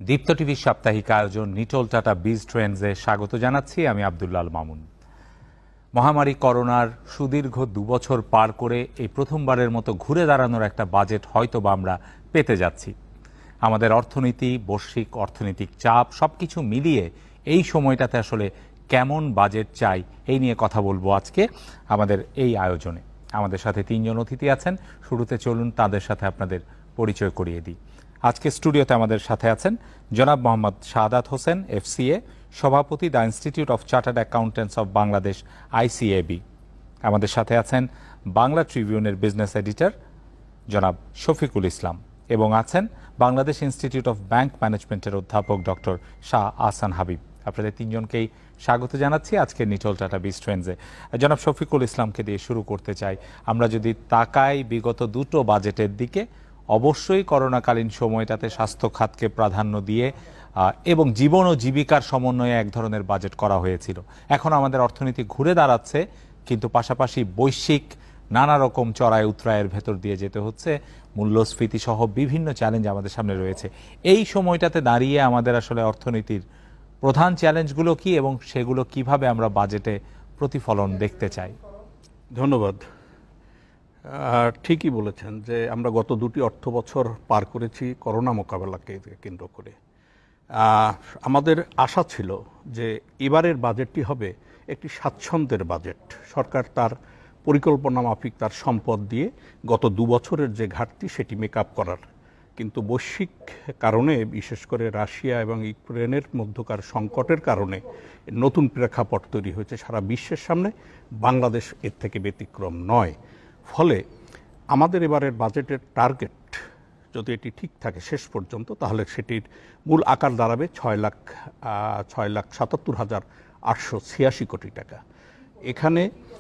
দীপ্তটিভির সাপ্তাহিক আয়োজন নিটোল টাটা বিজ ট্রেন্ডসে স্বাগত জানাচ্ছি। আমি আব্দুল্লাহ আল মামুন। মহামারী করোনার সুদীর্ঘ 2 বছর পার করে এই প্রথমবারের মতো ঘুরে দাঁড়ানোর একটা বাজেট হয়তো বা আমরা পেতে যাচ্ছি। আমাদের অর্থনীতি, বৈশ্বিক অর্থনৈতিক চাপ সবকিছু মিলিয়ে এই সময়টাতে আসলে কেমন বাজেট চাই এই নিয়ে কথা বলবো আজকে আমাদের এই আয়োজনে। আমাদের সাথে 3 জন অতিথি আছেন। শুরুতে চলুন তাদের সাথে আপনাদের পরিচয় করিয়ে দিই। আজকে স্টুডিওতে আমাদের সাথে আছেন জনাব মোহাম্মদ শাহাদাত হোসেন FCA, সভাপতি the institute of chartered accountants of Bangladesh ICAB। আমাদের সাথে আছেন বাংলা ট্রিবিউনের বিজনেস এডিটর জনাব শফিকুল ইসলাম এবং আছেন বাংলাদেশ ইনস্টিটিউট অফ ব্যাংক ম্যানেজমেন্টের অধ্যাপক ডক্টর শাহ আহসান হাবিব। আপনাদের 3 জনকেই স্বাগত জানাচ্ছি আজকে নিটোল টাটা বিজ ট্রেন্ডসে। জনাব শফিকুল ইসলামকে দিয়ে শুরু করতে চাই। আমরা যদি তাকাই বিগত 2টো বাজেটের দিকে, অবশ্যই করোনাকালীন সময়টাতে স্বাস্থ্য খাতকে প্রাধান্য দিয়ে এবং জীবন ও জীবিকার সমন্বয়ে এক ধরনের বাজেট করা হয়েছিল। এখন আমাদের অর্থনীতি ঘুরে দাঁড়াচ্ছে, কিন্তু পাশাপাশি বৈশ্বিক নানা রকম চড়াই উতরায়ের ভেতর দিয়ে যেতে হচ্ছে। মূল্যস্ফীতি সহ বিভিন্ন চ্যালেঞ্জ আমাদের সামনে রয়েছে। এই সময়টাতে দাঁড়িয়ে আমাদের আসলে অর্থনীতির প্রধান চ্যালেঞ্জগুলো কি এবং সেগুলো কিভাবে আমরা বাজেটে প্রতিফলন দেখতে চাই? ধন্যবাদ। ঠিকই বলেছেন যে আমরা গত 2টি অর্থ বছর পার করেছি করোনা মোকাবেলাকে কেন্দ্র করে। আমাদের আশা ছিল যে এবারের বাজেটটি হবে একটি স্বাচ্ছন্দ্যের বাজেট। সরকার তার পরিকল্পনা মাফিক তার সম্পদ দিয়ে গত 2 বছরের যে ঘাটতি সেটি মেকআপ করার, কিন্তু বৈশ্বিক কারণে, বিশেষ করে রাশিয়া এবং ইউক্রেনের মধ্যকার সংকটের কারণে নতুন প্রেক্ষাপট তৈরি হয়েছে সারা বিশ্বের সামনে। বাংলাদেশ এর থেকে ব্যতিক্রম নয়। ফলে আমাদের এবারের বাজেটের টার্গেট যদি এটি ঠিক থাকে শেষ পর্যন্ত, তাহলে সেটির মূল আকার দাঁড়াবে 6,77,886 কোটি টাকা। এখানে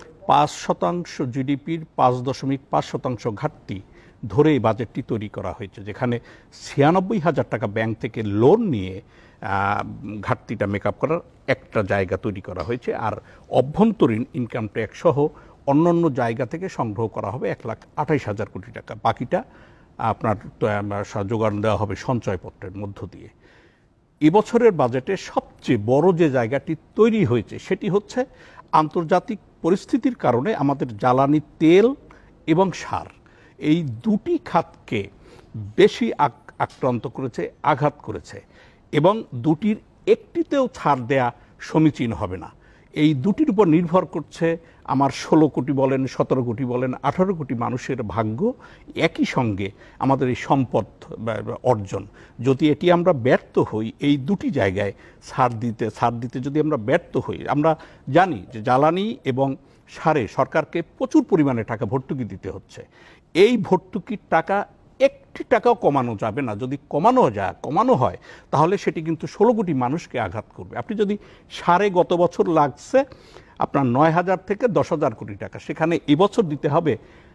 5% জিডিপির 5.5% ঘাটতি ধরে এই বাজেটটি তৈরি করা হয়েছে, যেখানে 96,000 টাকা ব্যাংক থেকে লোন নিয়ে ঘাটতিটা মেকআপ করার একটা জায়গা তৈরি করা হয়েছে। আর অভ্যন্তরীণ ইনকাম ট্যাক্স সহ অন্যান্য জায়গা থেকে সংগ্রহ করা হবে 1,28,000 কোটি টাকা। বাকিটা আপনার জোগান দেওয়া হবে সঞ্চয়পত্রের মধ্য দিয়ে। এবছরের বাজেটে সবচেয়ে বড় যে জায়গাটি তৈরি হয়েছে সেটি হচ্ছে আন্তর্জাতিক পরিস্থিতির কারণে আমাদের জ্বালানি তেল এবং সার, এই 2টি খাতকে বেশি আক্রান্ত করেছে, আঘাত করেছে, এবং 2টির একটিতেও ছাড় দেয়া সমীচীন হবে না। এই 2টির উপর নির্ভর করছে আমার 16 কোটি বলেন, 17 কোটি বলেন, 18 কোটি মানুষের ভাগ্য, একই সঙ্গে আমাদের এই সম্পদ অর্জন। যদি এটি আমরা ব্যর্থ হই, এই 2টি জায়গায় ছাড় দিতে যদি আমরা ব্যর্থ হই, আমরা জানি যে জ্বালানি এবং সারে সরকারকে প্রচুর পরিমাণে টাকা ভর্তুকি দিতে হচ্ছে। এই ভর্তুকির টাকা 1টি টাকাও কমানো যাবে না। যদি কমানো হয় তাহলে সেটি কিন্তু 16 কোটি মানুষকে আঘাত করবে। আপনি যদি সারে গত বছর লাগছে আপনার 9,000 থেকে 10,000 কোটি টাকা, সেখানে এবছর দিতে হবে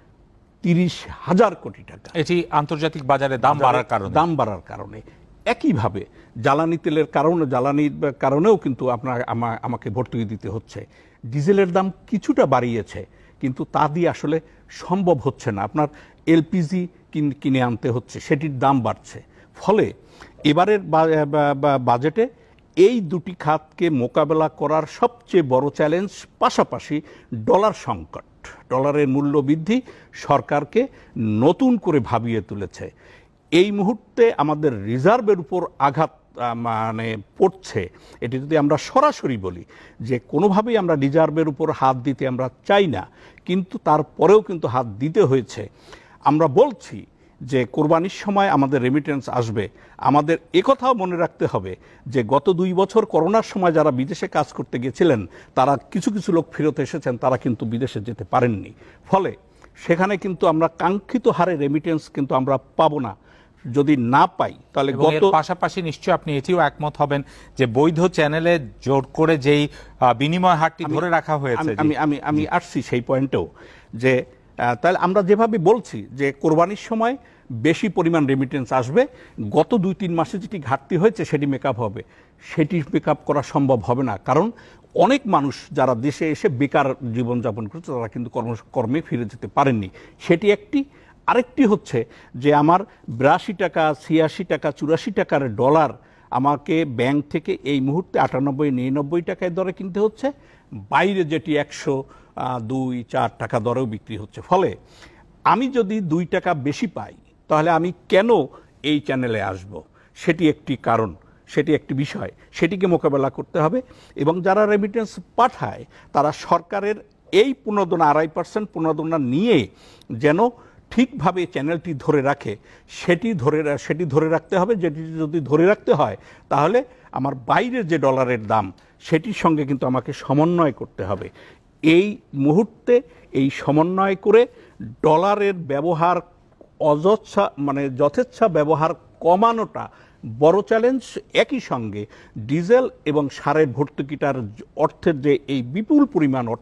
30,000 কোটি টাকা। এটি আন্তর্জাতিক বাজারে দাম বাড়ার কারণে। একইভাবে জ্বালানির কারণেও কিন্তু আমাকে ভর্তুকি দিতে হচ্ছে। ডিজেলের দাম কিছুটা বাড়িয়েছে, কিন্তু তা দিয়ে আসলে সম্ভব হচ্ছে না। আপনার LPG কিনে আনতে হচ্ছে, সেটির দাম বাড়ছে। ফলে এবারের বাজেটে এই 2টি খাতকে মোকাবেলা করার সবচেয়ে বড় চ্যালেঞ্জ, পাশাপাশি ডলার সংকট, ডলারের মূল্য বৃদ্ধি সরকারকে নতুন করে ভাবিয়ে তুলেছে। এই মুহূর্তে আমাদের রিজার্ভের উপর আঘাত পড়ছে। এটি যদি আমরা সরাসরি বলি যে কোনোভাবেই আমরা রিজার্ভের উপর হাত দিতে আমরা চাই না, কিন্তু তারপরেও কিন্তু হাত দিতে হয়েছে। আমরা বলছি যে কোরবানির সময় আমাদের রেমিটেন্স আসবে। আমাদের একথাও মনে রাখতে হবে যে গত 2 বছর করোনার সময় যারা বিদেশে কাজ করতে গেছিলেন, তারা কিছু লোক ফেরত এসেছেন, তারা কিন্তু বিদেশে যেতে পারেননি। ফলে সেখানে কিন্তু আমরা কাঙ্ক্ষিত হারে রেমিটেন্স কিন্তু আমরা পাবো না। যদি না পাই তাহলে পাশাপাশি নিশ্চয়ই আপনি এটিও একমত হবেন যে বৈধ চ্যানেলে জোর করে যেই বিনিময় হারটি ধরে রাখা হয়েছে। আমি আসছি সেই পয়েন্টেও, যে তাহলে আমরা যেভাবে বলছি যে কোরবানির সময় বেশি পরিমাণ রেমিটেন্স আসবে, গত 2-3 মাসে যেটি ঘাটতি হয়েছে সেটি মেকআপ হবে, সেটি মেকআপ করা সম্ভব হবে না। কারণ অনেক মানুষ যারা দেশে এসে বেকার জীবনযাপন করছে, তারা কিন্তু কর্মে ফিরে যেতে পারেননি, সেটি একটি। আরেকটি হচ্ছে যে আমার 82 টাকা, 86 টাকা, 84 টাকার ডলার আমাকে ব্যাংক থেকে এই মুহূর্তে 98-99 টাকায় দরে কিনতে হচ্ছে, বাইরে যেটি 102-4 টাকা দরেও বিক্রি হচ্ছে। ফলে আমি যদি 2 টাকা বেশি পাই তাহলে আমি কেন এই চ্যানেলে আসব? সেটি একটি কারণ, সেটি একটি বিষয়, সেটিকে মোকাবেলা করতে হবে। এবং যারা রেমিটেন্স পাঠায় তারা সরকারের এই প্রণোদনা 2.5% প্রণোদনা নিয়ে যেন ঠিকভাবে চ্যানেলটি ধরে রাখে, সেটি ধরে রাখতে হবে। যেটি যদি ধরে রাখতে হয় তাহলে আমার বাইরের যে ডলারের দাম সেটির সঙ্গে কিন্তু আমাকে সমন্বয় করতে হবে। এই মুহূর্তে এই সমন্বয় করে ডলারের ব্যবহার যথেচ্ছা ব্যবহার কমানোটা বড় চ্যালেঞ্জ। একই সঙ্গে ডিজেল এবং সারের ভর্তুকিটার অর্থের যে এই বিপুল পরিমাণ অর্থ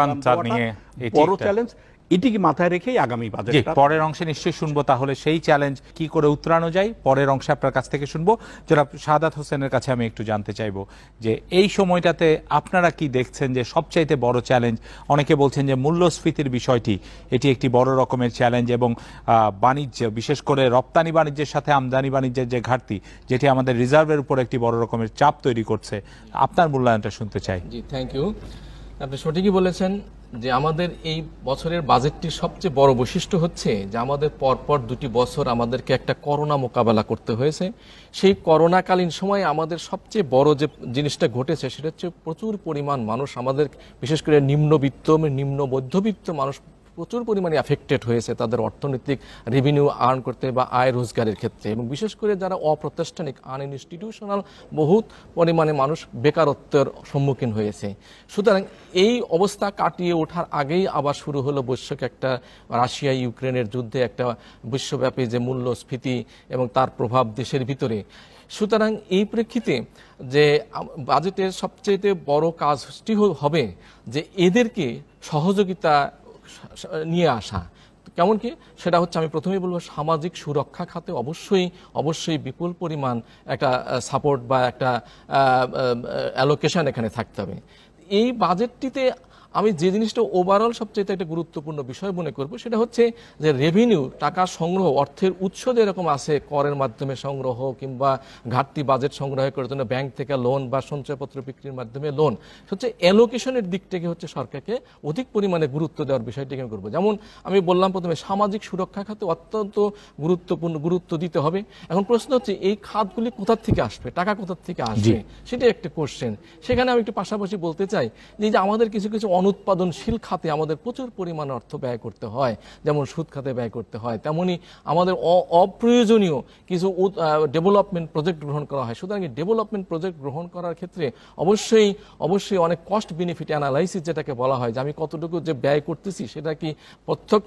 বড় চ্যালেঞ্জ, এটিকে মাথায় রেখেই আগামী বাজেট। পরের অংশে নিশ্চয়ই শুনবো তাহলে সেই চ্যালেঞ্জ কি করে উতরানো যায়, পরের অংশে আপনার কাছ থেকে শুনবো। জনাব শাহাদাত হোসেনের কাছে আমি একটু জানতে চাইবো যে এই সময়টাতে আপনারা কি দেখছেন যে সবচাইতে বড় চ্যালেঞ্জ? অনেকে বলছেন যে মূল্যস্ফীতির বিষয়টি, এটি একটি বড় রকমের চ্যালেঞ্জ, এবং বাণিজ্য, বিশেষ করে রপ্তানি বাণিজ্যের সাথে আমদানি বাণিজ্যের যে ঘাটতি, যেটি আমাদের রিজার্ভের উপর একটি বড় রকমের চাপ তৈরি করছে। আপনার মূল্যায়নটা শুনতে চাই। জি, থ্যাংক ইউ। আপনি সঠিকই বলেছেন যে আমাদের এই বছরের বাজেটটির সবচেয়ে বড় বৈশিষ্ট্য হচ্ছে যে আমাদের পরপর 2টি বছর আমাদেরকে একটা করোনা মোকাবেলা করতে হয়েছে। সেই করোনাকালীন সময়ে আমাদের সবচেয়ে বড় যে জিনিসটা ঘটেছে সেটা হচ্ছে প্রচুর পরিমাণ মানুষ, আমাদের বিশেষ করে নিম্ন মধ্যবিত্ত মানুষ প্রচুর পরিমাণে অ্যাফেক্টেড হয়েছে তাদের অর্থনৈতিক রেভিনিউ আর্ন করতে বা আয় রোজগারের ক্ষেত্রে, এবং বিশেষ করে যারা অপ্রতিষ্ঠানিক আনইনস্টিটিউশনাল বহুত পরিমাণে মানুষ বেকারত্বের সম্মুখীন হয়েছে। সুতরাং এই অবস্থা কাটিয়ে ওঠার আগেই আবার শুরু হলো বৈশ্বিক একটা রাশিয়া ইউক্রেনের যুদ্ধে একটা বিশ্বব্যাপী যে মূল্যস্ফীতি এবং তার প্রভাব দেশের ভিতরে। সুতরাং এই প্রেক্ষিতে যে বাজেটের সবচেয়ে বড় কাজটি হবে যে এদেরকে সহযোগিতা নিয়ে আসা। কেমন কি? সেটা হচ্ছে আমি প্রথমেই বলবো সামাজিক সুরক্ষা খাতে অবশ্যই বিপুল পরিমাণ একটা সাপোর্ট বা একটা অ্যালোকেশন এখানে থাকতে হবে। এই বাজেটটিতে আমি যে জিনিসটা ওভারঅল সবচেয়ে একটা গুরুত্বপূর্ণ বিষয় মনে করব সেটা হচ্ছে যে রেভিনিউ, টাকা সংগ্রহ, অর্থের উৎস যেরকম আছে করের মাধ্যমে সংগ্রহ কিংবা ঘাটতি বাজেট সংগ্রহ করার জন্য ব্যাংক থেকে লোন বা সঞ্চয়পত্র বিক্রির মাধ্যমে লোন, হচ্ছে অ্যালোকেশনের দিক থেকে হচ্ছে সরকারকে অধিক পরিমাণে গুরুত্ব দেওয়ার বিষয়টিকে আমি করবো। যেমন আমি বললাম প্রথমে সামাজিক সুরক্ষা খাতে অত্যন্ত গুরুত্ব দিতে হবে। এখন প্রশ্ন হচ্ছে এই খাতগুলি কোথা থেকে আসবে, টাকা কোথা থেকে আসবে, সেটা একটা কোশ্চেন। সেখানে আমি একটু পাশাপাশি বলতে চাই যে আমাদের কিছু অনুৎপাদনশীল খাতে আমাদের প্রচুর পরিমাণ অর্থ ব্যয় করতে হয়, যেমন সুদ খাতে ব্যয় করতে হয়, তেমনি আমাদের অপ্রয়োজনীয় কিছু ডেভেলপমেন্ট প্রজেক্ট গ্রহণ করা হয়। সুতরাং ডেভেলপমেন্ট প্রজেক্ট গ্রহণ করার ক্ষেত্রে অবশ্যই অনেক কস্ট বেনিফিট অ্যানালাইসিস যেটাকে বলা হয়, যে আমি কতটুকু যে ব্যয় করতেছি সেটা কি প্রত্যক্ষ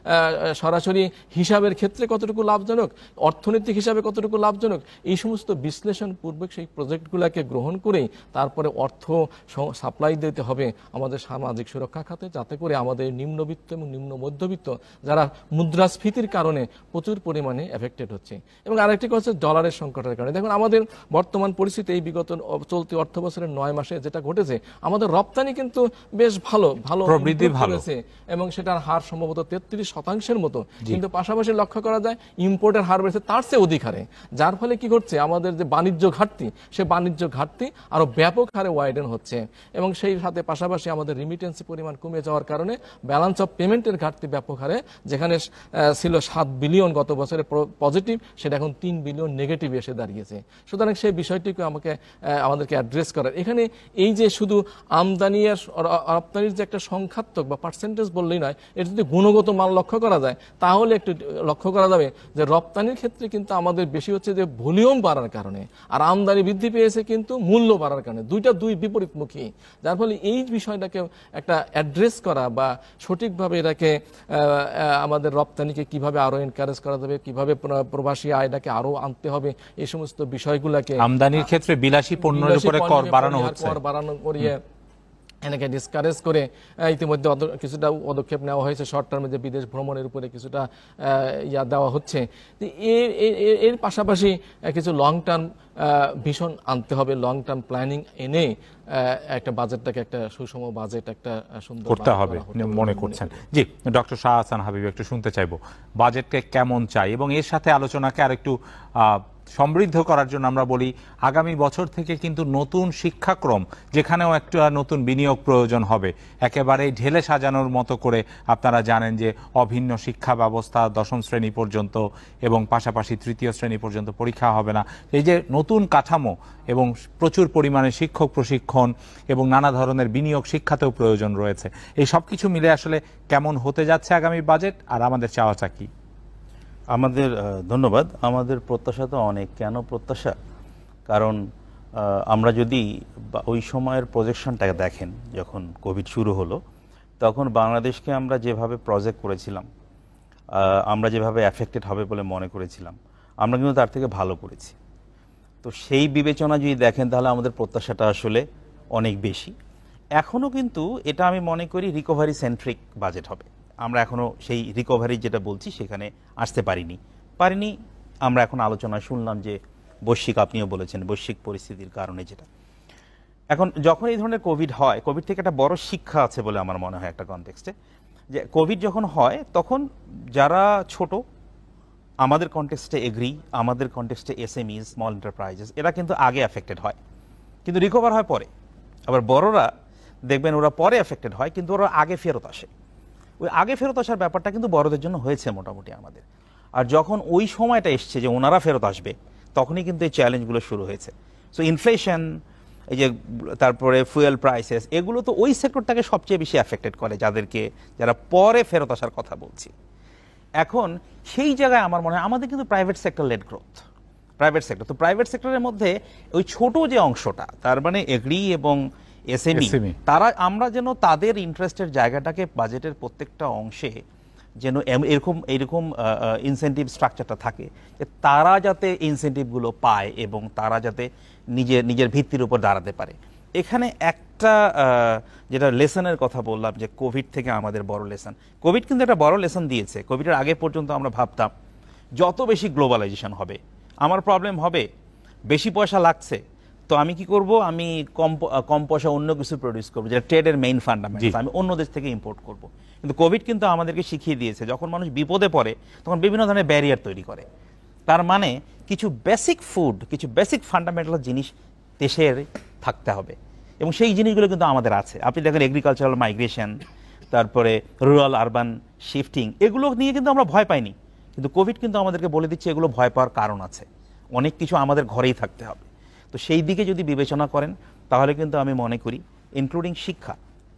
সরাসরি হিসাবের ক্ষেত্রে কতটুকু লাভজনক, অর্থনৈতিক হিসাবে কতটুকু লাভজনক, এই সমস্ত বিশ্লেষণ পূর্বক সেই প্রজেক্টগুলোকে গ্রহণ করেই তারপরে অর্থ সাপ্লাই দিতে হবে আমাদের সামাজিক সুরক্ষা খাতে, যাতে করে আমাদের নিম্নবিত্ত এবং নিম্ন মধ্যবিত্ত যারা মুদ্রাস্ফীতির কারণে প্রচুর পরিমাণে এফেক্টেড হচ্ছে। এবং আরেকটি কথা হচ্ছে ডলারের সংকটের কারণে। দেখুন আমাদের বর্তমান পরিস্থিতি এই বিগত চলতি অর্থ বছরের 9 মাসে যেটা ঘটেছে, আমাদের রপ্তানি কিন্তু বেশ ভালো প্রবৃদ্ধি হয়েছে এবং সেটার হার সম্ভবত 33% মতো, কিন্তু পাশাপাশি লক্ষ্য করা যায় ইম্পোর্টের হার বেড়েছে তার চেয়ে অধিক হারে, যার ফলে কি করছে আমাদের যে বাণিজ্য ঘাটতি, সে বাণিজ্য ঘাটতি আরো ব্যাপক হারে ওয়াইডেন হচ্ছে। এবং সেই সাথে পাশাপাশি আমাদের রিমিটেন্সি পরিমাণ কমে যাওয়ার কারণে ব্যালেন্স অফ পেমেন্টের ঘাটতি ব্যাপক হারে, যেখানে ছিল 7 বিলিয়ন গত বছরে পজিটিভ, সেটা এখন 3 বিলিয়ন নেগেটিভ এসে দাঁড়িয়েছে। সুতরাং সেই বিষয়টিকে আমাদেরকে অ্যাড্রেস করার, এখানে এই যে শুধু আমদানি আর রপ্তানির যে একটা সংখ্যাত্মক বা পার্সেন্টেজ বললেই নয়, এটা যদি গুণগত মান লক্ষ্য করা যায় তাহলে একটু লক্ষ্য করা যাবে যে রপ্তানির ক্ষেত্রে কিন্তু আমাদের বেশি হচ্ছে যে ভলিউম বাড়ার কারণে, আর আমদানি বৃদ্ধি পেয়েছে কিন্তু মূল্য বাড়ার কারণে, দুই বিপরীতমুখী। যার ফলে এই বিষয়টাকে একটা অ্যাড্রেস করা বা সঠিকভাবে এটাকে আমাদের রপ্তানিকে কিভাবে আরো এনকারেজ করা যাবে, কিভাবে প্রবাসী আয়টাকে আরো আনতে হবে, এই সমস্ত বিষয়গুলোকে, আমদানির ক্ষেত্রে বিলাসী পণ্যের উপরে কর বাড়ানো হচ্ছে, কর বাড়ানো করিয়ে এনেকে ডিসকারেজ করে ইতিমধ্যে কিছুটা পদক্ষেপ নেওয়া হয়েছে। শর্ট টার্মে যে বিদেশ ভ্রমণের উপরে কিছুটা দেওয়া হচ্ছে। এর পাশাপাশি কিছু লং টার্ম ভিশন আনতে হবে, লং টার্ম প্ল্যানিং এনে একটা বাজেটটাকে একটা সুষম বাজেট একটা সুন্দর করতে হবে মনে করছেন। জি, ডক্টর শাহ হাসান হাবিব, একটু শুনতে চাইবো বাজেটকে কেমন চাই এবং এর সাথে আলোচনাকে আরেকটু সমৃদ্ধ করার জন্য আমরা বলি আগামী বছর থেকে কিন্তু নতুন শিক্ষাক্রম, যেখানেও একটা নতুন বিনিয়োগ প্রয়োজন হবে, একেবারে ঢেলে সাজানোর মতো করে। আপনারা জানেন যে অভিন্ন শিক্ষা ব্যবস্থা 10ম শ্রেণী পর্যন্ত এবং পাশাপাশি 3য় শ্রেণী পর্যন্ত পরীক্ষা হবে না। এই যে নতুন কাঠামো এবং প্রচুর পরিমাণে শিক্ষক প্রশিক্ষণ এবং নানা ধরনের বিনিয়োগ শিক্ষাতেও প্রয়োজন রয়েছে, এই সব কিছু মিলে আসলে কেমন হতে যাচ্ছে আগামী বাজেট, আর আমাদের চাওয়াটা কি? আমাদের ধন্যবাদ। আমাদের প্রত্যাশা তো অনেক। কেন প্রত্যাশা? কারণ আমরা যদি ওই সময়ের প্রজেকশনটাকে দেখেন, যখন কোভিড শুরু হলো তখন বাংলাদেশকে আমরা যেভাবে প্রজেক্ট করেছিলাম, আমরা যেভাবে অ্যাফেক্টেড হবে বলে মনে করেছিলাম, আমরা কিন্তু তার থেকে ভালো করেছি। তো সেই বিবেচনা যদি দেখেন তাহলে আমাদের প্রত্যাশাটা আসলে অনেক বেশি। এখনও কিন্তু এটা আমি মনে করি রিকভারি সেন্ট্রিক বাজেট হবে। আমরা এখনও সেই রিকভারি যেটা বলছি সেখানে আসতে পারিনি। আমরা এখন আলোচনায় শুনলাম যে বৈশ্বিক, আপনিও বলেছেন বৈশ্বিক পরিস্থিতির কারণে যেটা এখন যখন এই ধরনের কোভিড হয়, কোভিড থেকে একটা বড় শিক্ষা আছে বলে আমার মনে হয় একটা কনটেক্সটে, যে কোভিড যখন হয় তখন যারা ছোট, আমাদের কনটেক্সটে এগ্রি, আমাদের কনটেক্সটে এসএমইজ, স্মল এন্টারপ্রাইজেস, এরা কিন্তু আগে অ্যাফেক্টেড হয় কিন্তু রিকভার হয় পরে। আবার বড়রা দেখবেন ওরা পরে অ্যাফেক্টেড হয় কিন্তু ওরা আগে ফেরত আসে। ওই আগে ফেরত আসার ব্যাপারটা কিন্তু বড়দের জন্য হয়েছে মোটামুটি আমাদের। আর যখন ওই সময়টা এসছে যে ওনারা ফেরত আসবে, তখনই কিন্তু এই চ্যালেঞ্জগুলো শুরু হয়েছে। সো ইনফ্লেশন, এই যে তারপরে ফুয়েল প্রাইসেস, এগুলো তো ওই সেক্টরটাকে সবচেয়ে বেশি অ্যাফেক্টেড করে, যারা পরে ফেরত আসার কথা বলছি। এখন সেই জায়গায় আমার মনে হয় আমাদের কিন্তু private sector led growth, private sector. তো প্রাইভেট সেক্টরের মধ্যে ওই ছোট যে অংশটা, তার মানে এগ্রি এবং এসএমই, আমরা যেন তাদের ইন্টারেস্টের জায়গাটাকে বাজেটের প্রত্যেকটা অংশে যেন এরকম ইনসেন্টিভ স্ট্রাকচারটা থাকে যে তারা যাতে ইনসেন্টিভগুলো পায় এবং তারা যাতে নিজের ভিত্তির উপর দাঁড়াতে পারে। এখানে একটা যেটা লেসনের কথা বললাম, যে কোভিড থেকে আমাদের বড় লেসন, কোভিড কিন্তু একটা বড় লেসন দিয়েছে। কোভিডের আগে পর্যন্ত আমরা ভাবতাম যত বেশি গ্লোবালাইজেশন হবে আমার প্রবলেম হবে, বেশি পয়সা লাগছে, তো আমি কি করব, আমি কম পয়সা অন্য কিছু প্রডিউস করবো, যেটা ট্রেডের মেইন ফান্ডামেন্টাল, আমি অন্য দেশ থেকে ইম্পোর্ট করব। কিন্তু কোভিড কিন্তু আমাদেরকে শিখিয়ে দিয়েছে যখন মানুষ বিপদে পড়ে তখন বিভিন্ন ধরনের ব্যারিয়ার তৈরি করে। তার মানে কিছু বেসিক ফুড, কিছু বেসিক ফান্ডামেন্টাল জিনিস দেশের থাকতে হবে এবং সেই জিনিসগুলো কিন্তু আমাদের আছে। আপনি দেখেন এগ্রিকালচারাল মাইগ্রেশন, তারপরে রুরাল আরবান শিফটিং, এগুলো নিয়ে কিন্তু আমরা ভয় পাইনি, কিন্তু কোভিড কিন্তু আমাদেরকে বলে দিচ্ছে এগুলো ভয় পাওয়ার কারণ আছে, অনেক কিছু আমাদের ঘরেই থাকতে হবে। তো সেই দিকে যদি বিবেচনা করেন তাহলে কিন্তু আমি মনে করি ইনক্লুডিং শিক্ষা,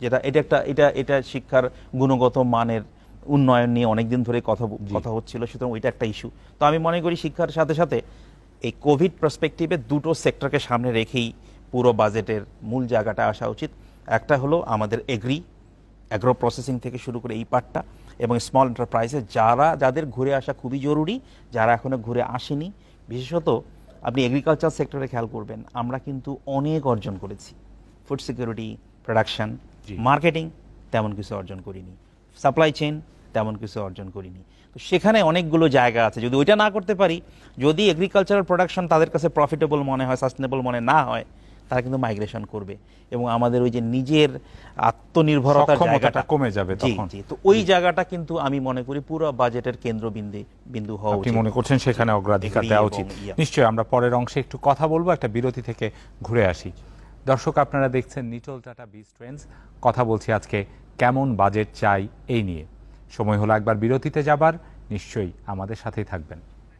এটা শিক্ষার গুণগত মানের উন্নয়ন নিয়ে অনেকদিন ধরে কথা হচ্ছিল, সুতরাং ওইটা একটা ইস্যু। তো আমি মনে করি শিক্ষার সাথে সাথে এই কোভিড পার্সপেক্টিভে দুটো সেক্টরকে সামনে রেখেই পুরো বাজেটের মূল জায়গাটা আসা উচিত। একটা হলো আমাদের অ্যাগ্রো প্রসেসিং থেকে শুরু করে এই পার্টটা, এবং স্মল এন্টারপ্রাইজে যাদের ঘুরে আসা খুবই জরুরি, যারা এখনো ঘুরে আসেনি। বিশেষত আপনি এগ্রিকালচার সেক্টরে খেয়াল করবেন, আমরা কিন্তু অনেক অর্জন করেছি। ফুড সিকিউরিটি, প্রোডাকশন, মার্কেটিং তেমন কিছু অর্জন করিনি, সাপ্লাই চেইন তেমন কিছু অর্জন করিনি। তো সেখানে অনেকগুলো জায়গা আছে, যদি ওইটা না করতে পারি, যদি এগ্রিকালচারাল প্রোডাকশন তাদের কাছে প্রফিটেবল মনে হয়, সাস্টেনেবল মনে না হয়, তারা কিন্তু মাইগ্রেশন করবে এবং আমাদের ওই যে নিজের আত্মনির্ভরতার জায়গাটা কমে যাবে তখন। তো ওই জায়গাটা কিন্তু আমি মনে করি পুরো বাজেটের কেন্দ্রবিন্দু হওয়া উচিত। আপনি মনে করছেন সেখানে অগ্রাধিকার দেওয়া উচিত? নিশ্চয়ই। আমরা পরের অংশে একটু কথা বলবো, একটা বিরতি থেকে ঘুরে আসি। দর্শক, আপনারা দেখছেন নিটল টাটা বিজ ট্রেন্ডস। কথা বলছি আজকে কেমন বাজেট চাই এই নিয়ে। সময় হলো একবার বিরতিতে যাবার, নিশ্চয়ই আমাদের সাথেই থাকবেন।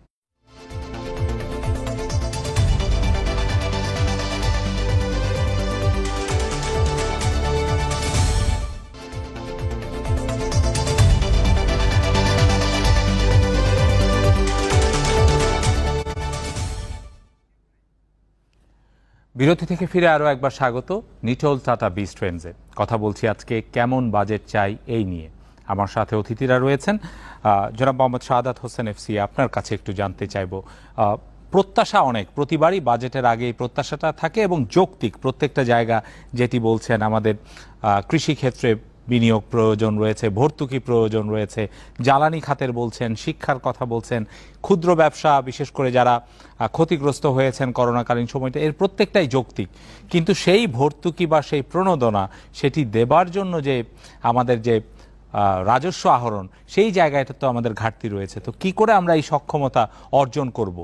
বিরতি থেকে ফিরে আরও একবার স্বাগত নিটল টাটা বিজ ট্রেন্ডসে। কথা বলছি আজকে কেমন বাজেট চাই এই নিয়ে। আমার সাথে অতিথিরা রয়েছেন। জনাব মোহাম্মদ শাহাদাত হোসেন FCA, আপনার কাছে একটু জানতে চাইব, প্রত্যাশা অনেক, প্রতিবারই বাজেটের আগে এই প্রত্যাশাটা থাকে এবং যৌক্তিক। প্রত্যেকটা জায়গা যেটি বলছেন, আমাদের কৃষিক্ষেত্রে বিনিয়োগ প্রয়োজন রয়েছে, ভর্তুকি প্রয়োজন রয়েছে, জ্বালানি খাতের বলছেন, শিক্ষার কথা বলছেন, ক্ষুদ্র ব্যবসা বিশেষ করে যারা ক্ষতিগ্রস্ত হয়েছেন করোনাকালীন সময়টা, এর প্রত্যেকটাই যৌক্তিক। কিন্তু সেই ভর্তুকি বা সেই প্রণোদনা সেটি দেবার জন্য যে আমাদের যে রাজস্ব আহরণ, সেই জায়গাটা তো আমাদের ঘাটতি রয়েছে। তো কি করে আমরা এই সক্ষমতা অর্জন করব?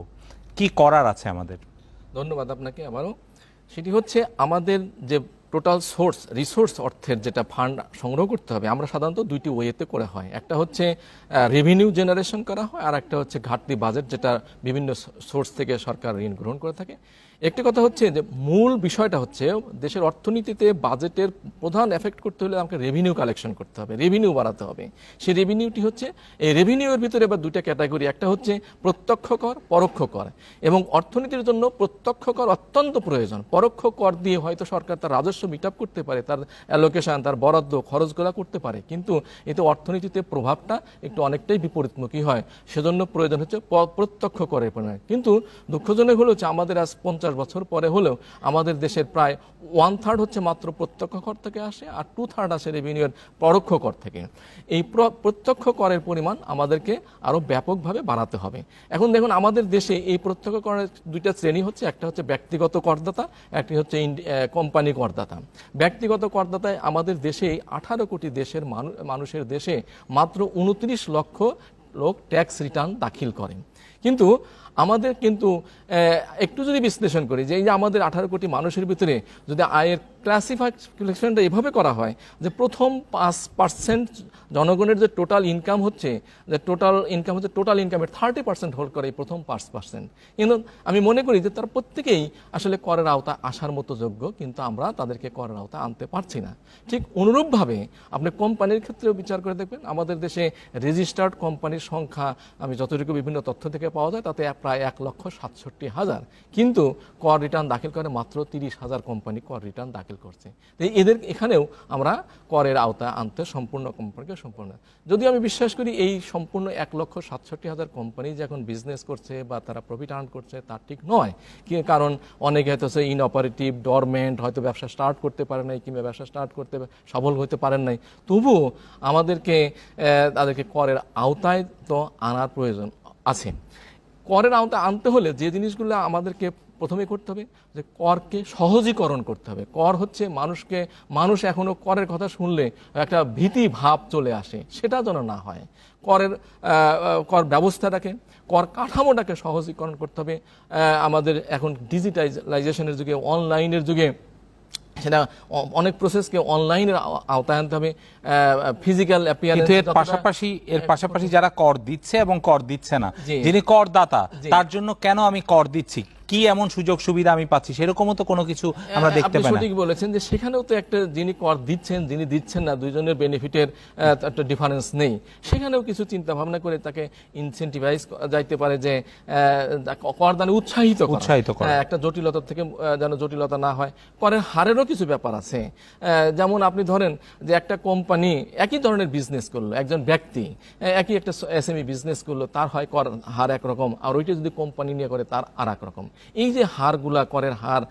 কি করার আছে আমাদের? ধন্যবাদ আপনাকে আবারও। সেটি হচ্ছে আমাদের যে টোটাল রিসোর্স অর্থের যেটা ফান্ড সংগ্রহ করতে হবে, আমরা সাধারণত দুইটি ওয়েতে করে হয়। একটা হচ্ছে রেভিনিউ জেনারেশন করা হয়, আর একটা হচ্ছে ঘাটতি বাজেট, যেটা বিভিন্ন সোর্স থেকে সরকার ঋণ গ্রহণ করে থাকে। একটি কথা হচ্ছে যে মূল বিষয়টা হচ্ছে দেশের অর্থনীতিতে বাজেটের প্রধান এফেক্ট করতে হলে আমাকে রেভিনিউ কালেকশন করতে হবে, রেভিনিউ বাড়াতে হবে। সেই রেভিনিউটি হচ্ছে, এই রেভিনিউর ভিতরে এবার দুইটা ক্যাটাগরি, একটা হচ্ছে প্রত্যক্ষ কর, পরোক্ষ কর। এবং অর্থনীতির জন্য প্রত্যক্ষ কর অত্যন্ত প্রয়োজন। পরোক্ষ কর দিয়ে হয়তো সরকার তার রাজস্ব মিট আপ করতে পারে, তার অ্যালোকেশন, তার বরাদ্দ, খরচগুলা করতে পারে, কিন্তু এতে অর্থনীতিতে প্রভাবটা একটু অনেকটাই বিপরীতমুখী হয়। সেজন্য প্রয়োজন হচ্ছে প্রত্যক্ষ করের পরিমাণ। কিন্তু দুঃখজনক হলো যে আমাদের আজ 50 বছর পরে হলেও আমাদের দেশের প্রায় 1/3 হচ্ছে মাত্র প্রত্যক্ষ কর থেকে আসে, আর 2/3 আসে রেভিনিউর পরোক্ষ কর থেকে। এই প্রত্যক্ষ করের পরিমাণ আমাদেরকে আরো ব্যাপকভাবে বাড়াতে হবে। এখন দেখুন, আমাদের দেশে এই প্রত্যক্ষ করের দুইটা শ্রেণী হচ্ছে, একটা হচ্ছে ব্যক্তিগত করদাতা, একটি হচ্ছে কোম্পানি করদাতা। ব্যক্তিগত করদাতায় আমাদের দেশে 18 কোটি দেশের মানুষের দেশে মাত্র 29 লক্ষ লোক ট্যাক্স রিটার্ন দাখিল করেন। কিন্তু আমাদের একটু যদি বিশ্লেষণ করি যে এই যে আমাদের 18 কোটি মানুষের ভিতরে যদি আয়ের ক্লাসিফিকেশনটা এভাবে করা হয় যে প্রথম 5% জনগণের যে টোটাল ইনকাম হচ্ছে, টোটাল ইনকামের 30% হোল্ড করে এই প্রথম 5%। কিন্তু আমি মনে করি যে তার প্রত্যেকেই আসলে করের আওতা আসার মতো যোগ্য, কিন্তু আমরা তাদেরকে করের আওতা আনতে পারছি না। ঠিক অনুরূপভাবে আপনি কোম্পানির ক্ষেত্রেও বিচার করে দেখবেন, আমাদের দেশে রেজিস্টার্ড কোম্পানির সংখ্যা আমি যতটুকু বিভিন্ন তথ্য থেকে পাওয়া যায় তাতে প্রায় 1,67,000, কিন্তু কর রিটার্ন দাখিল করে মাত্র 30,000 কোম্পানি কর রিটার্ন দাখিল করছে। এখানেও আমরা করের আওতা আনতে সম্পূর্ণ কোম্পানিকে সম্পূর্ণ, যদি আমি বিশ্বাস করি এই সম্পূর্ণ 1,67,000 কোম্পানি যে এখন বিজনেস করছে বা তারা প্রফিট আর্ন করছে তা ঠিক নয়। কারণ অনেকে হয়তো ইনঅপারেটিভ, ডরমেন্ট, হয়তো ব্যবসা স্টার্ট করতে পারে নাই, কিংবা ব্যবসা স্টার্ট করতে সফল হতে পারেন নাই। তবুও আমাদেরকে তাদেরকে করের আওতায় তো আনার প্রয়োজন আছে। করের আওতায় আনতে হলে যে জিনিসগুলো আমাদেরকে প্রথমে করতে হবে, যে করকে সহজীকরণ করতে হবে। কর হচ্ছে মানুষ এখনো করের কথা শুনলে একটা ভীতি ভাব চলে আসে, সেটা যেন না হয়। কর ব্যবস্থাটাকে, কর কাঠামোটাকে সহজীকরণ করতে হবে। আমাদের এখন ডিজিটালাইজেশনের যুগে, অনলাইনের যুগে, সেটা অনেক প্রসেসকে অনলাইনের আওতায় আনতে হবে। ফিজিক্যাল অ্যাপিয়ারেন্স, এর পাশাপাশি যারা কর দিচ্ছে এবং কর দিচ্ছে না, যিনি করদাতা, তার জন্য কেন আমি কর দিচ্ছি, কি এমন সুযোগ সুবিধা আমি পাচ্ছি, সেরকমও তো কোনো কিছু আমরা দেখতে পাই না। সঠিক বলেছেন যে সেখানেও তো একটা, যিনি কর দিচ্ছেন, যিনি দিচ্ছেন না, দুইজনের বেনিফিটের একটা ডিফারেন্স নেই। সেখানেও কিছু চিন্তা ভাবনা করে তাকে ইনসেন্টিভাইজ যাইতে পারে, যে করদানে উৎসাহিত করা, একটা জটিলতা থেকে যেন জটিলতা না হয়। করের হারেরও কিছু ব্যাপার আছে। যেমন আপনি ধরেন যে একটা কোম্পানি একই ধরনের বিজনেস করলো, একজন ব্যক্তি একই একটা এসএমই বিজনেস করলো, তার হয় কর হার একরকম, আর ওইটা যদি কোম্পানি নিয়ে করে তার আর এক রকম। এই যে হারগুলা, করের হার,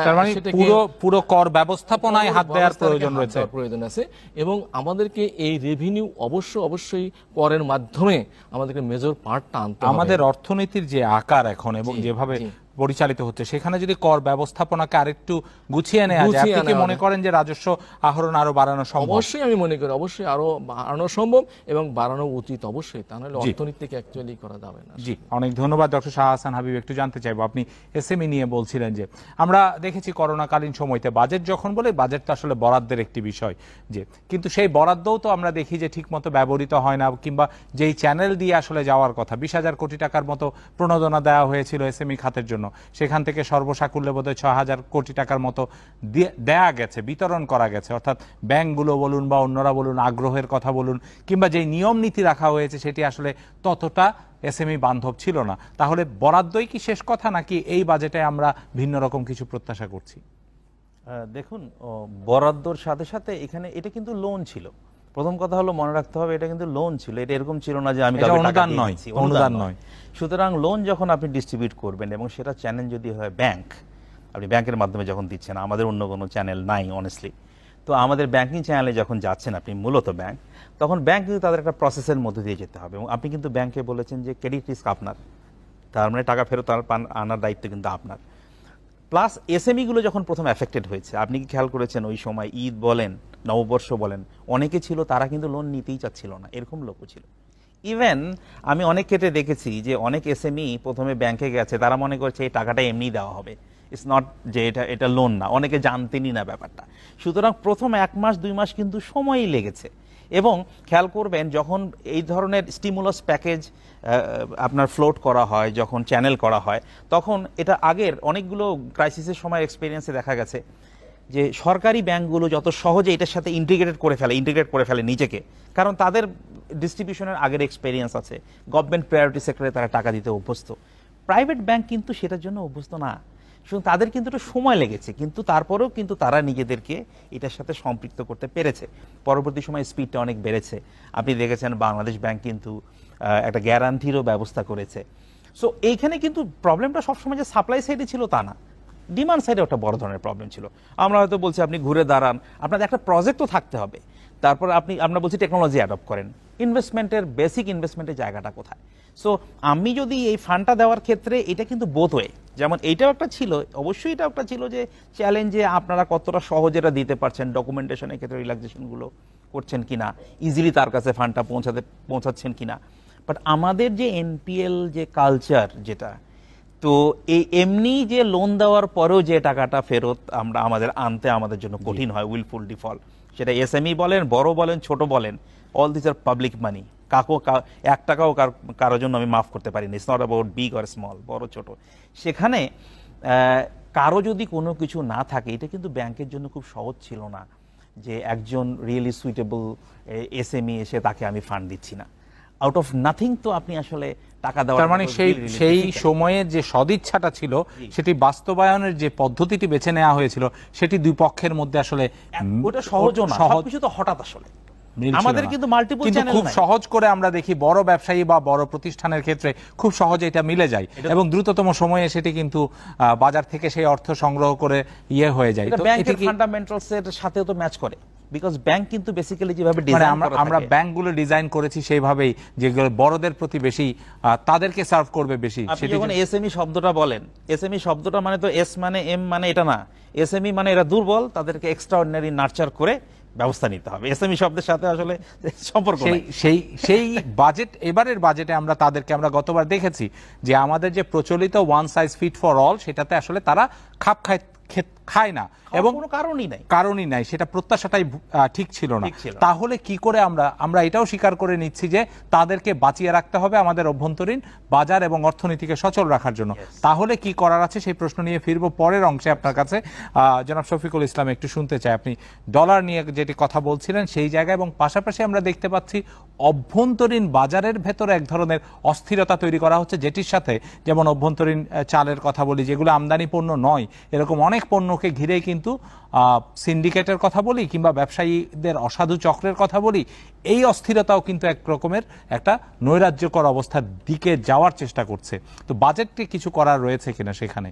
পুরো কর ব্যবস্থাপনায় হাত দেওয়ার প্রয়োজন আছে। এবং আমাদেরকে এই রেভিনিউ অবশ্যই করের মাধ্যমে আমাদেরকে মেজর পার্টটা আনতে হবে। আমাদের অর্থনীতির যে আকার এখন এবং যেভাবে পরিচালিত হচ্ছে, সেখানে যদি কর ব্যবস্থাপনাকে আরেকটু গুছিয়ে নেওয়া যায়, আপনি কি মনে করেন যে রাজস্ব আহরণ আরো বাড়ানো সম্ভব? অবশ্যই আমি মনে করি অবশ্যই আরো বাড়ানো সম্ভব এবং বাড়ানো উচিত অবশ্যই, তা নাহলে অর্থনীতিকে অ্যাকচুয়ালি করা যাবে না। জি, অনেক ধন্যবাদ ডক্টর শাহ হাসান হাবিব। একটু জানতে চাইবো, আপনি এসএমই নিয়ে বলছিলেন যে আমরা দেখেছি করোনাকালীন সময়তে বাজেট যখন বলে, বাজেট তো আসলে বরাদ্দের একটি বিষয়, যে কিন্তু সেই বরাদ্দও তো আমরা দেখি যে ঠিকমতো ব্যবহৃত হয় না, কিংবা যেই চ্যানেল দিয়ে আসলে যাওয়ার কথা, 20,000 কোটি টাকার মতো প্রণোদনা দেওয়া হয়েছিল এসএমই খাতের জন্য, সেখান থেকে সর্বসাকুল্যে বোধহয় 6,000 কোটি টাকার মতো দেয়া গেছে, বিতরণ করা গেছে। অর্থাৎ ব্যাংকগুলো বলুন বা অন্যরা বলুন, আগ্রহের কথা বলুন, কিংবা যে নিয়ম নীতি রাখা হয়েছে সেটি আসলে ততটা এসএমই বান্ধব ছিল না। তাহলে বরাদ্দই কি শেষ কথা, নাকি এই বাজেটে আমরা ভিন্ন রকম কিছু প্রত্যাশা করছি? দেখুন, বরাদ্দর সাথে সাথে এখানে এটা কিন্তু লোন ছিল। প্রথম কথা হলো মনে রাখতে হবে, এটা কিন্তু লোন ছিল, এটা এরকম ছিল না যে আমি অনুদান নয়। সুতরাং লোন যখন আপনি ডিস্ট্রিবিউট করবেন, এবং সেটা চ্যানেল যদি হয় ব্যাংক, আপনি ব্যাংকের মাধ্যমে যখন দিচ্ছেন, আমাদের অন্য কোনো চ্যানেল নাই অনেস্টলি, তো আমাদের ব্যাংকিং চ্যানেলে যখন যাচ্ছেন আপনি মূলত ব্যাংক, তখন ব্যাংক কিন্তু তাদের একটা প্রসেসের মধ্যে দিয়ে যেতে হবে। এবং আপনি কিন্তু ব্যাংকে বলেছেন যে ক্রেডিট রিস্ক আপনার, তার মানে টাকা ফেরত আনার দায়িত্ব কিন্তু আপনার। প্লাস এসএমইগুলো যখন প্রথম এফেক্টেড হয়েছে, আপনি কি খেয়াল করেছেন ওই সময় ঈদ বলেন, নববর্ষ বলেন, অনেকে ছিল তারা কিন্তু লোন নিতেই চাচ্ছিল না, এরকম লোকও ছিল। ইভেন আমি অনেক ক্ষেত্রে দেখেছি যে অনেক এসএমই প্রথমে ব্যাংকে গেছে, তারা মনে করছে এই টাকাটা এমনি দেওয়া হবে, ইটস নট যে এটা লোন না, অনেকে জানতেনই না ব্যাপারটা। সুতরাং প্রথম 1 মাস 2 মাস কিন্তু সময়ই লেগেছে। এবং খেয়াল করবেন যখন এই ধরনের স্টিমুলাস প্যাকেজ আপনার ফ্লোট করা হয়, যখন চ্যানেল করা হয়, তখন এটা আগের অনেকগুলো ক্রাইসিসের সময় এক্সপিরিয়েন্সে দেখা গেছে যে সরকারি ব্যাংকগুলো যত সহজে এটার সাথে ইন্টিগ্রেট করে ফেলে নিজেকে, কারণ তাদের ডিস্ট্রিবিউশনের আগের এক্সপিরিয়েন্স আছে, গভর্নমেন্ট প্রায়োরিটি সেক্টরে তারা টাকা দিতে অভ্যস্ত। প্রাইভেট ব্যাংক কিন্তু সেটার জন্য অভ্যস্ত না, শুধু তাদের কিন্তু একটু সময় লেগেছে, কিন্তু তারপরেও কিন্তু তারা নিজেদেরকে এটার সাথে সম্পৃক্ত করতে পেরেছে। পরবর্তী সময় স্পিডটা অনেক বেড়েছে। আপনি দেখেছেন বাংলাদেশ ব্যাংক কিন্তু একটা গ্যারান্টিরও ব্যবস্থা করেছে। সো এইখানে কিন্তু প্রবলেমটা সবসময় যে সাপ্লাই সাইডে ছিল তা না, ডিমান্ড সাইডে একটা বড় ধরনের প্রবলেম ছিল। আমরা হয়তো বলছি আপনি ঘুরে দাঁড়ান, আপনাদের একটা প্রজেক্টও থাকতে হবে, তারপর আমরা বলছি টেকনোলজি অ্যাডপ্ট করেন, ইনভেস্টমেন্টের বেসিক ইনভেস্টমেন্টের জায়গাটা কোথায়। সো আমি যদি এই ফান্ডটা দেওয়ার ক্ষেত্রে এটা কিন্তু বোথ ওয়ে, যেমন এইটাও একটা ছিল, অবশ্যই এটাও একটা ছিল যে চ্যালেঞ্জে আপনারা কতটা সহজে এটা দিতে পারছেন, ডকুমেন্টেশনের ক্ষেত্রে রিল্যাক্সেশনগুলো করছেন কিনা, ইজিলি তার কাছে ফান্ডটা পৌঁছাচ্ছেন কিনা। বাট আমাদের যে এনপিএল যে কালচার যেটা, তো এই এমনি যে লোন দেওয়ার পরেও যে টাকাটা ফেরত আমাদের আনতে আমাদের জন্য কঠিন হয়, উইলফুল ডিফল্ট, সেটা এসএমই বলেন, বড় বলেন, ছোট বলেন, all this are public money. 1 টাকাও কারোর জন্য আমি মাফ করতে পারিনি, it's not about big or small, বড় ছোট। সেখানে কারো যদি কোনো কিছু না থাকে, এটা কিন্তু ব্যাংকের জন্য খুব সহজ ছিল না যে একজন রিয়েলি সুইটেবল এসএমই এসে তাকে আমি ফান্ড দিচ্ছি না, আউট অফ নাথিং তো আপনি আসলে টাকা দেওয়া। তার মানে সেই সময়ে যে সদিচ্ছাটা ছিল, সেটি বাস্তবায়নের যে পদ্ধতিটি বেছে নেওয়া হয়েছিল, সেটি দুই পক্ষের মধ্যে আসলে ওটা সহজও না, সবকিছু তো হঠাৎ আসলে আমাদের কিন্তু মাল্টিপল চ্যানেল খুব সহজ করে আমরা দেখি বড় ব্যবসায়ী বা বড় প্রতিষ্ঠানের ক্ষেত্রে খুব সহজে এটা মিলে যায় এবং দ্রুততম সময়ে সেটি কিন্তু বাজার থেকে সেই অর্থ সংগ্রহ করে হয়ে যায়। তো ব্যাংকের ফান্ডামেন্টালস এর সাথেও তো ম্যাচ করে, বিকজ ব্যাংক কিন্তু বেসিক্যালি যেভাবে ডিজাইন করা থাকে, আমরা ব্যাংকগুলো ডিজাইন করেছি সেইভাবেই যেগুলো বড়দের প্রতি বেশি তাদেরকে সার্ভ করবে বেশি। আপনি যখন এসএমই শব্দটা বলেন, এসএমই শব্দটা মানে তো এস মানে এম মানে এটা না, এসএমই মানে এরা দুর্বল, তাদেরকে এক্সট্রাঅর্ডিনারি নার্চার করে ব্যবস্থা নিতে হবে। এসএমই শব্দের সাথে আসলে সম্পর্ক নেই। সেই বাজেট, এবারের বাজেটে আমরা গতবার দেখেছি যে আমাদের যে প্রচলিত one size fit for all, সেটাতে আসলে তারা খাপ খায় না এবং কোনো কারণই নাই, সেটা প্রত্যাশাটাই ঠিক ছিল না। তাহলে কি করে আমরা এটাও স্বীকার করে নিচ্ছি যে তাদেরকে বাঁচিয়ে রাখতে হবে আমাদের অভ্যন্তরীণ বাজার এবং অর্থনীতিকে সচল রাখার জন্য। তাহলে কি করার আছে সেই প্রশ্ন নিয়ে ফিরবো পরের অংশে আপনার কাছে। জনাব শফিকুল ইসলাম, একটু শুনতে চাই আপনি ডলার নিয়ে যেটি কথা বলছিলেন সেই জায়গায়, এবং পাশাপাশি আমরা দেখতে পাচ্ছি অভ্যন্তরীণ বাজারের ভেতরে এক ধরনের অস্থিরতা তৈরি করা হচ্ছে, যেটির সাথে যেমন অভ্যন্তরীণ চালের কথা বলি, যেগুলো আমদানি পণ্য নয়, এরকম অনেক পণ্যকে ঘিরে কিন্তু সিন্ডিকেটের কথা বলি কিংবা ব্যবসায়ীদের অসাধু চক্রের কথা বলি, এই অস্থিরতাও কিন্তু এক রকমের একটা নৈরাজ্যকর অবস্থার দিকে যাওয়ার চেষ্টা করছে। তো বাজেটে কিছু করার রয়েছে কিনা সেখানে?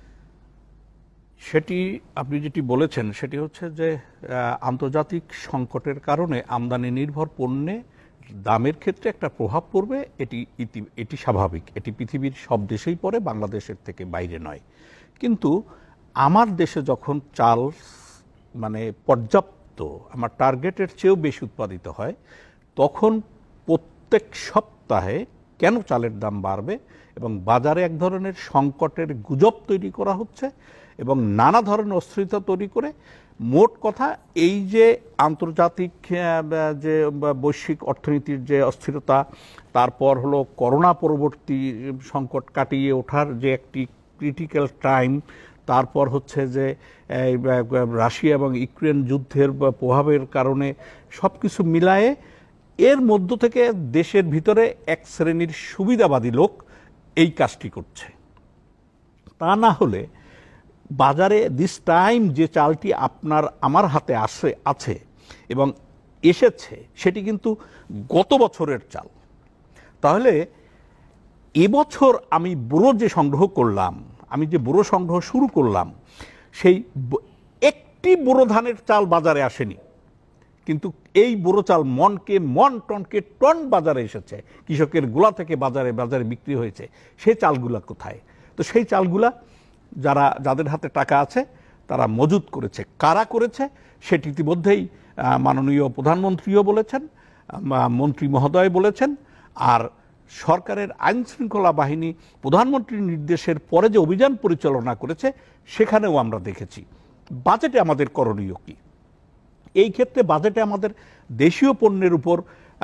সেটি আপনি যেটি বলেছেন সেটি হচ্ছে যে আন্তর্জাতিক সংকটের কারণে আমদানি নির্ভর পণ্যে দামের ক্ষেত্রে একটা প্রভাব পড়বে, এটি স্বাভাবিক, এটি পৃথিবীর সব দেশেই পড়ে, বাংলাদেশের থেকে বাইরে নয়। কিন্তু আমার দেশে যখন চাল মানে পর্যাপ্ত, আমার টার্গেটের চেয়েও বেশি উৎপাদিত হয়, তখন প্রত্যেক সপ্তাহে কেন চালের দাম বাড়বে এবং বাজারে এক ধরনের সংকটের গুজব তৈরি করা হচ্ছে এবং নানা ধরনের অস্থিরতা তৈরি করে, মোট কথা এই যে আন্তর্জাতিক যে বৈশ্বিক অর্থনীতির যে অস্থিরতা, তারপর হলো করোনা পরবর্তী সংকট কাটিয়ে ওঠার যে একটি ক্রিটিক্যাল টাইম, তারপর হচ্ছে যে রাশিয়া এবং ইউক্রেন যুদ্ধের প্রভাবের কারণে সব কিছু মিলায়ে এর মধ্য থেকে দেশের ভিতরে এক শ্রেণীর সুবিধাবাদী লোক এই কাজটি করছে। তা না হলে বাজারে দিস টাইম যে চালটি আমার হাতে আছে এবং এসেছে, সেটি কিন্তু গত বছরের চাল। তাহলে এবছর আমি বোরো যে সংগ্রহ করলাম, আমি যে বোরো সংগ্রহ শুরু করলাম, সেই একটি বোরো ধানের চাল বাজারে আসেনি, কিন্তু এই বোরো চাল টনকে টন বাজারে এসেছে, কৃষকের গোলা থেকে বাজারে বিক্রি হয়েছে। সেই চালগুলা কোথায়? তো সেই চালগুলা যাদের হাতে টাকা আছে তারা মজুত করেছে। কারা করেছে সেটি ইতিমধ্যেই মাননীয় প্রধানমন্ত্রীও বলেছেন, মন্ত্রী মহোদয় বলেছেন, আর সরকারের আইন শৃঙ্খলা বাহিনী প্রধানমন্ত্রীর নির্দেশের পরে যে অভিযান পরিচালনা করেছে সেখানেও আমরা দেখেছি। বাজেটে আমাদের করণীয় কি? এই ক্ষেত্রে বাজেটে আমাদের দেশীয় পণ্যের উপর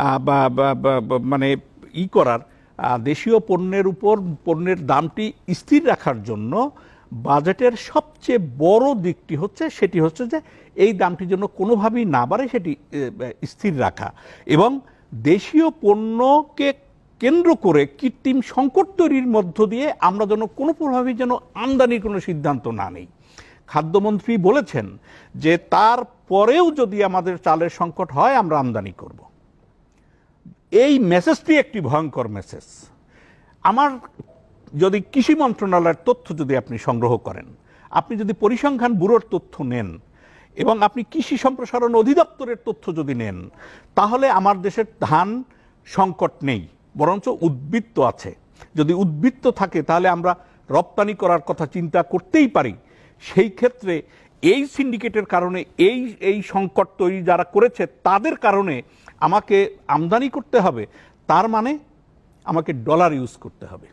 মানে করার, দেশীয় পণ্যের উপর পণ্যের দামটি স্থির রাখার জন্য বাজেটের সবচেয়ে বড় দিকটি হচ্ছে সেটি হচ্ছে যে এই দামটি যেন কোনোভাবেই না বাড়ে সেটি স্থির রাখা, এবং দেশীয় পণ্যকে কেন্দ্র করে কৃত্রিম সংকট তৈরির মধ্য দিয়ে আমরা যেন কোনো প্রভাবেই যেন আমদানির কোনো সিদ্ধান্ত না নেই। খাদ্যমন্ত্রী বলেছেন যে তারপরেও যদি আমাদের চালের সংকট হয় আমরা আমদানি করব। এই মেসেজটি একটি ভয়ঙ্কর মেসেজ। আমার যদি কৃষি মন্ত্রণালয়ের তথ্য যদি আপনি সংগ্রহ করেন, আপনি যদি পরিসংখ্যান ব্যুরোর তথ্য নেন এবং আপনি কৃষি সম্প্রসারণ অধিদপ্তরের তথ্য যদি নেন, তাহলে আমার দেশের ধান সংকট নেই, বরঞ্চ উদ্বৃত্ত আছে। যদি উদ্বৃত্ত থাকে তাহলে আমরা রপ্তানি করার কথা চিন্তা করতেই পারি। সেই ক্ষেত্রে এই সিন্ডিকেটের কারণে এই সংকট তৈরি যারা করেছে তাদের কারণে আমাকে আমদানি করতে হবে, তার মানে আমাকে ডলার ইউজ করতে হবে।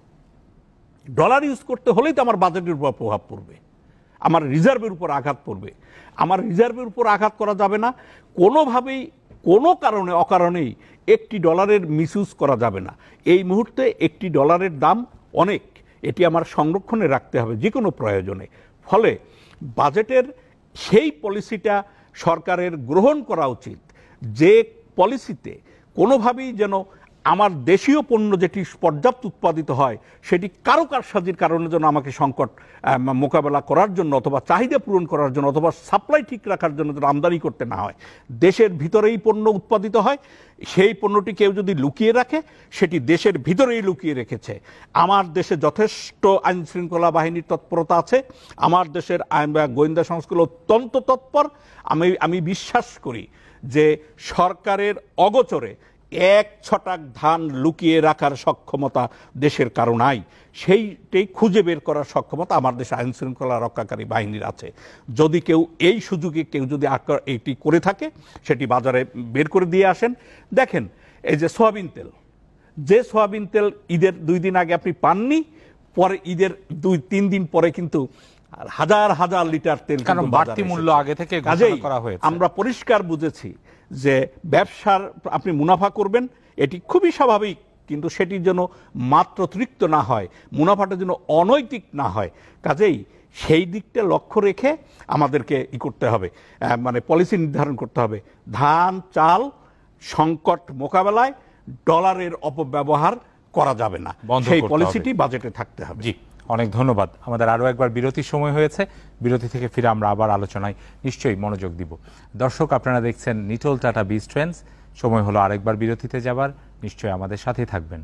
ডলার ইউজ করতে হলেই তো আমার বাজেটের উপর প্রভাব পড়বে, আমার রিজার্ভের উপর আঘাত পড়বে। আমার রিজার্ভের উপর আঘাত করা যাবে না, কোনোভাবেই কোনো কারণে অকারণেই একটি ডলারের মিসইউজ করা যাবে না। এই মুহূর্তে একটি ডলারের দাম অনেক, এটি আমার সংরক্ষণে রাখতে হবে যে কোনো প্রয়োজনে। ফলে বাজেটের সেই পলিসিটা সরকারের গ্রহণ করা উচিত যে পলিসিতে কোনোভাবেই যেন আমার দেশীয় পণ্য যেটি পর্যাপ্ত উৎপাদিত হয় সেটি কারুকারসাজির কারণে যেন আমাকে সংকট মোকাবেলা করার জন্য অথবা চাহিদা পূরণ করার জন্য অথবা সাপ্লাই ঠিক রাখার জন্য যেন আমদানি করতে না হয়। দেশের ভিতরেই পণ্য উৎপাদিত হয়, সেই পণ্যটি কেউ যদি লুকিয়ে রাখে সেটি দেশের ভিতরেই লুকিয়ে রেখেছে। আমার দেশে যথেষ্ট আইন শৃঙ্খলা বাহিনীর তৎপরতা আছে, আমার দেশের গোয়েন্দা সংস্থাগুলো অত্যন্ত তৎপর। আমি বিশ্বাস করি যে সরকারের অগোচরে 1 ছটাক ধান লুকিয়ে রাখার সক্ষমতা দেশের কারো নাই, সেইটাই খুঁজে বের করার সক্ষমতা আমার দেশে আইন শৃঙ্খলা রক্ষাকারী বাহিনীর আছে। যদি কেউ এই সুযোগে কেউ যদি এটি করে থাকে সেটি বাজারে বের করে দিয়ে আসেন। দেখেন এই যে সয়াবিন তেল, যে সয়াবিন তেল ঈদের 2 দিন আগে আপনি পাননি, পরে ঈদের 2-3 দিন পরে কিন্তু হাজার হাজার লিটার তেল বাড়তি মূল্য আগে থেকে ঘোষণা করা হয়েছে। আমরা পরিষ্কার বুঝেছি যে ব্যবসার আপনি মুনাফা করবেন, এটি খুবই স্বাভাবিক, কিন্তু সেটি যেন মাত্রাতিরিক্ত না হয়, মুনাফাটা যেন অনৈতিক না হয়। কাজেই সেই দিকটা লক্ষ্য রেখে আমাদেরকে করতে হবে, মানে পলিসি নির্ধারণ করতে হবে। ধান চাল সংকট মোকাবেলায় ডলারের অপব্যবহার করা যাবে না, সেই পলিসিটি বাজেটে থাকতে হবে। জি, অনেক ধন্যবাদ। আমাদের আরও একবার বিরতির সময় হয়েছে, বিরতি থেকে ফিরে আমরা আবার আলোচনায় নিশ্চয়ই মনোযোগ দিব। দর্শক, আপনারা দেখছেন নিটোল টাটা বিজ ট্রেন্ডস। সময় হলো আরেকবার বিরতিতে যাবার, নিশ্চয়ই আমাদের সাথেই থাকবেন।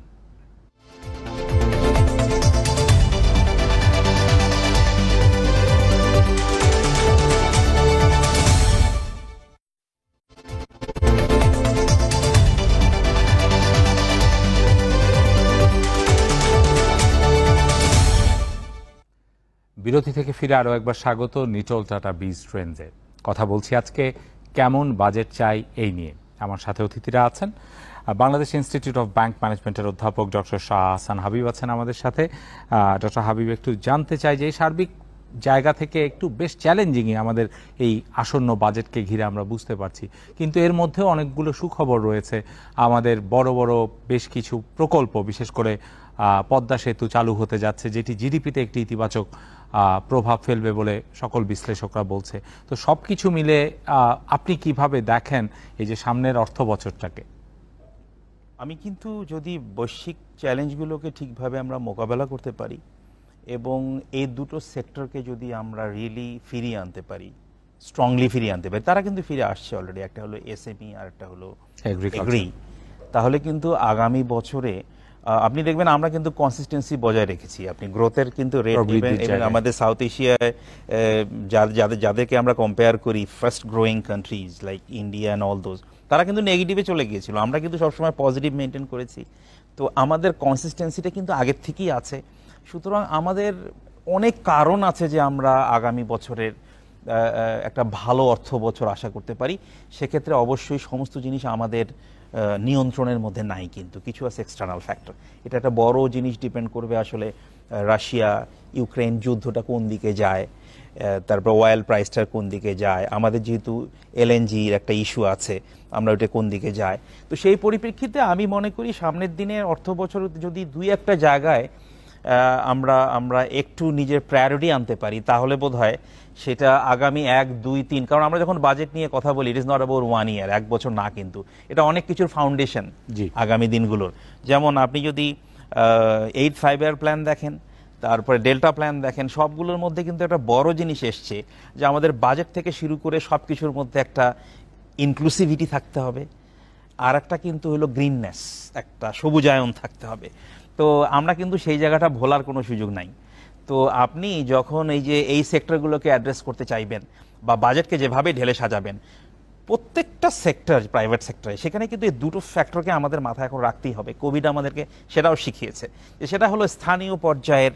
বিরতি থেকে ফিরে আরও একবার স্বাগত নিটোল টাটা বিজ ট্রেন্ডসে। কথা বলছি আজকে কেমন বাজেট চাই এই নিয়ে। আমার সাথে অতিথিরা আছেন, বাংলাদেশ ইনস্টিটিউট অফ ব্যাংক ম্যানেজমেন্টের অধ্যাপক ডক্টর শাহহাসান হাবিব আছেন আমাদের সাথে। ডক্টর হাবিব, একটু জানতে চাই যে সার্বিক জায়গা থেকে একটু বেশ চ্যালেঞ্জিংই আমাদের এই আসন্ন বাজেটকে ঘিরে আমরা বুঝতে পারছি, কিন্তু এর মধ্যেও অনেকগুলো সুখবর রয়েছে। আমাদের বড় বড় বেশ কিছু প্রকল্প, বিশেষ করে পদ্মা সেতু চালু হতে যাচ্ছে, যেটি জিডিপিতে একটি ইতিবাচক প্রভাব ফেলবে বলে সকল বিশ্লেষকরা বলছে। তো সবকিছু মিলে আপনি কিভাবে দেখেন এই যে সামনের অর্থ বছরটাকে? আমি কিন্তু যদি বৈশ্বিক চ্যালেঞ্জগুলোকে ঠিকভাবে আমরা মোকাবেলা করতে পারি এবং এই দুটো সেক্টরকে যদি আমরা রিয়েলি ফিরিয়ে আনতে পারি, স্ট্রংলি ফিরিয়ে আনতে পারি, তারা কিন্তু ফিরে আসছে অলরেডি। একটা হলো এসএমই আর একটা হলো এগ্রি। তাহলে কিন্তু আগামী বছরে আপনি দেখবেন আমরা কিন্তু কনসিস্টেন্সি বজায় রেখেছি। আপনি গ্রোথের কিন্তু রেট নেবেন, এবং আমাদের সাউথ এশিয়ায় যাদেরকে আমরা কম্পেয়ার করি fast growing countries like India and all those, তারা কিন্তু নেগেটিভে চলে গিয়েছিল, আমরা কিন্তু সবসময় পজিটিভ মেনটেন করেছি। তো আমাদের কনসিস্টেন্সিটা কিন্তু আগের থেকেই আছে। সুতরাং আমাদের অনেক কারণ আছে যে আমরা আগামী বছরের একটা ভালো অর্থ বছর আশা করতে পারি। সেক্ষেত্রে অবশ্যই সমস্ত জিনিস আমাদের নিয়ন্ত্রণের মধ্যে নাই, কিন্তু কিছু আছে এক্সটার্নাল ফ্যাক্টর। এটা একটা বড় জিনিস, ডিপেন্ড করবে আসলে রাশিয়া ইউক্রেন যুদ্ধটা কোন দিকে যায়, তারপর অয়েল প্রাইসটার কোন দিকে যায়, আমাদের যেহেতু এলএনজির একটা ইস্যু আছে, আমরা ওইটা কোন দিকে যায়। তো সেই পরিপ্রেক্ষিতে আমি মনে করি সামনের দিনে অর্থ বছর যদি দুই একটা জায়গায় আমরা একটু নিজের প্রায়োরিটি আনতে পারি, তাহলে বোধহয় সেটা আগামী 1, 2, 3, কারণ আমরা যখন বাজেট নিয়ে কথা বলি, it is not about 1 year, 1 বছর না, কিন্তু এটা অনেক কিছুর ফাউন্ডেশন আগামী দিনগুলোর। যেমন আপনি যদি 8-5 প্ল্যান দেখেন, তারপরে ডেল্টা প্ল্যান দেখেন, সবগুলোর মধ্যে কিন্তু একটা বড় জিনিস এসছে যে আমাদের বাজেট থেকে শুরু করে সব কিছুর মধ্যে একটা ইনক্লুসিভিটি থাকতে হবে, আর একটা কিন্তু হলো গ্রিননেস, একটা সবুজায়ন থাকতে হবে। তো আমরা কিন্তু সেই জায়গাটা ভোলার কোনো সুযোগ নাই। তো আপনি যখন এই সেক্টরগুলোকে অ্যাড্রেস করতে চাইবেন বা বাজেটকে যেভাবে ঢেলে সাজাবেন, প্রত্যেকটা সেক্টর, প্রাইভেট সেক্টরে, সেখানে কিন্তু এই দুটো ফ্যাক্টরকে আমাদের মাথায় এখন রাখতেই হবে। কোভিড আমাদেরকে সেটাও শিখিয়েছে, যে সেটা হলো স্থানীয় পর্যায়ের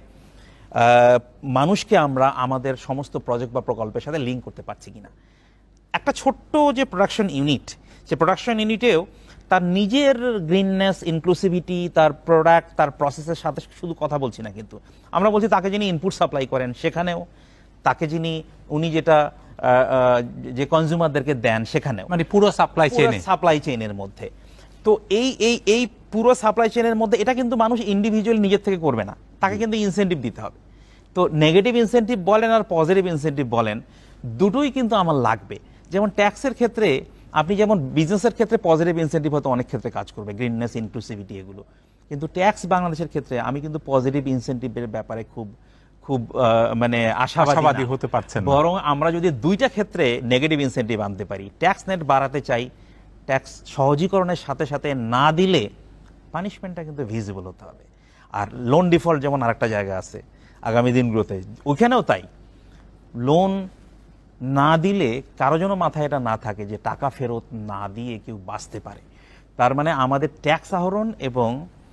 মানুষকে আমরা আমাদের সমস্ত প্রজেক্ট বা প্রকল্পের সাথে লিঙ্ক করতে পারছি কিনা। একটা ছোট্ট যে প্রোডাকশন ইউনিট, সে প্রোডাকশন ইউনিটেও তার নিজের গ্রিননেস, ইনক্লুসিভিটি, তার প্রোডাক্ট, তার প্রসেসের সাথে শুধু কথা বলছি না, কিন্তু আমরা বলছি তাকে যিনি ইনপুট সাপ্লাই করেন সেখানেও, তাকে উনি যেটা যে কনজিউমারদেরকে দেন সেখানেও, মানে পুরো সাপ্লাই চেইনের মধ্যে। তো এই পুরো সাপ্লাই চেইনের মধ্যে এটা কিন্তু মানুষ ইন্ডিভিজুয়াল নিজের থেকে করবে না, তাকে কিন্তু ইনসেন্টিভ দিতে হবে। তো নেগেটিভ ইনসেন্টিভ বলেন আর পজিটিভ ইনসেন্টিভ বলেন, দুটোই কিন্তু আমার লাগবে। যেমন ট্যাক্সের ক্ষেত্রে আপনি যেমন বিজনেসের ক্ষেত্রে পজিটিভ ইনসেন্টিভ হয়তো অনেক ক্ষেত্রে কাজ করবে, গ্রিননেস, ইনক্লুসিভিটি এগুলো, কিন্তু ট্যাক্স বাংলাদেশের ক্ষেত্রে আমি কিন্তু পজিটিভ ইনসেন্টিভের ব্যাপারে খুব মানে আশাবাদী হতে পারছেন। বরং আমরা যদি দুইটা ক্ষেত্রে নেগেটিভ ইনসেন্টিভ আনতে পারি, ট্যাক্স নেট বাড়াতে চাই, ট্যাক্স সহজীকরণের সাথে সাথে না দিলে পানিশমেন্টটা কিন্তু ভিজিবল হতে হবে। আর লোন ডিফল্ট যেমন আরেকটা জায়গা আছে আগামী দিনগুলোতে, ওইখানেও তাই, লোন না দিলে কারো যেন মাথায় এটা না থাকে যে টাকা ফেরত না দিয়ে কেউ বাঁচতে পারে। তার মানে আমাদের ট্যাক্স আহরণ এবং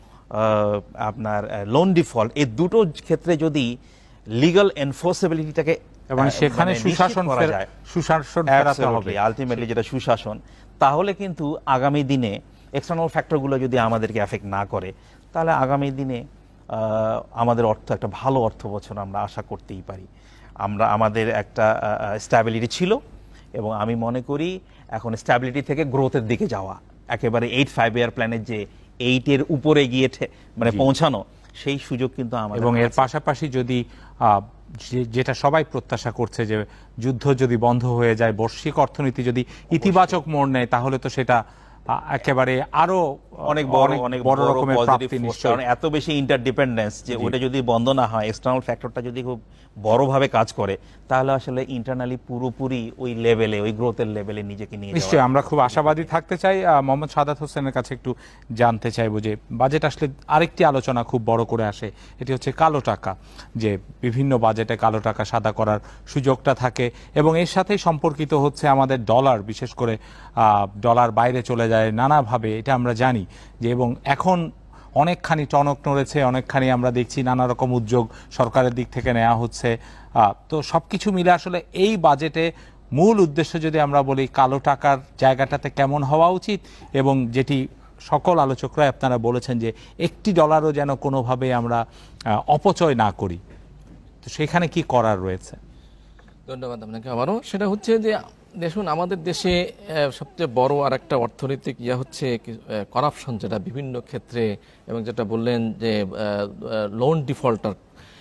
আপনার লোন ডিফল্ট, এই দুটো ক্ষেত্রে যদি লিগ্যাল এনফোর্সেবিলিটিটাকে এবং সেখানে সুশাসন ফেরাতে হবে, আলটিমেটলি যেটা সুশাসন, তাহলে কিন্তু আগামী দিনে এক্সটার্নাল ফ্যাক্টরগুলো যদি আমাদেরকে এফেক্ট না করে, তাহলে আগামী দিনে আমাদের একটা ভালো অর্থ বছর আমরা আশা করতেই পারি। আমাদের একটা স্ট্যাবিলিটি ছিল, এবং আমি মনে করি এখন স্ট্যাবিলিটি থেকে গ্রোথের দিকে যাওয়া, একেবারে 8-5 প্ল্যানের যে 8-এর উপরে গিয়ে মানে পৌঁছানো, সেই সুযোগ কিন্তু আমাদের। এবং এর পাশাপাশি যদি যেটা সবাই প্রত্যাশা করছে যে যুদ্ধ যদি বন্ধ হয়ে যায়, বৈশ্বিক অর্থনীতি যদি ইতিবাচক মোড় নেয়, তাহলে তো সেটা একেবারে আরো অনেক বড় রকমের প্রাপ্তি নিশ্চয়। কারণ এত বেশি ইন্টারডিপেন্ডেন্স, যে ওটা যদি বন্ধ না হয়, এক্সটার্নাল ফ্যাক্টরটা যদি খুব বড়ভাবে কাজ করে, তাহলে আসলে ইন্টারনালি পুরোপুরি ওই লেভেলে, ওই গ্রোথের লেভেলে নিজেকে নিয়ে নিশ্চয়ই আমরা খুব আশাবাদী থাকতে চাই। মোহাম্মদ শাহাদাত হোসেনের কাছে একটু জানতে চাইবো যে বাজেট আসলে আরেকটি আলোচনা খুব বড় করে আসে, এটি হচ্ছে কালো টাকা, যে বিভিন্ন বাজেটে কালো টাকা সাদা করার সুযোগটা থাকে, এবং এর সাথেই সম্পর্কিত হচ্ছে আমাদের ডলার, বিশেষ করে ডলার বাইরে চলে যায় নানাভাবে, এটা আমরা জানি যে, এবং এখন অনেকখানি টনক নড়েছে, অনেকখানি আমরা দেখছি নানা রকম উদ্যোগ সরকারের দিক থেকে নেওয়া হচ্ছে। তো সবকিছু মিলে আসলে এই বাজেটে মূল উদ্দেশ্য যদি আমরা বলি, কালো টাকার জায়গাটাতে কেমন হওয়া উচিত, এবং যেটি সকল আলোচকরাই আপনারা বলেছেন যে একটি ডলারও যেন কোনোভাবে আমরা অপচয় না করি, তো সেখানে কি করার রয়েছে? ধন্যবাদ আপনাকে আবারও। সেটা হচ্ছে যে দেখুন, আমাদের দেশে সবচেয়ে বড় আর একটা অর্থনৈতিক হচ্ছে করাপশন, যেটা বিভিন্ন ক্ষেত্রে, এবং যেটা বললেন যে লোন ডিফল্টার,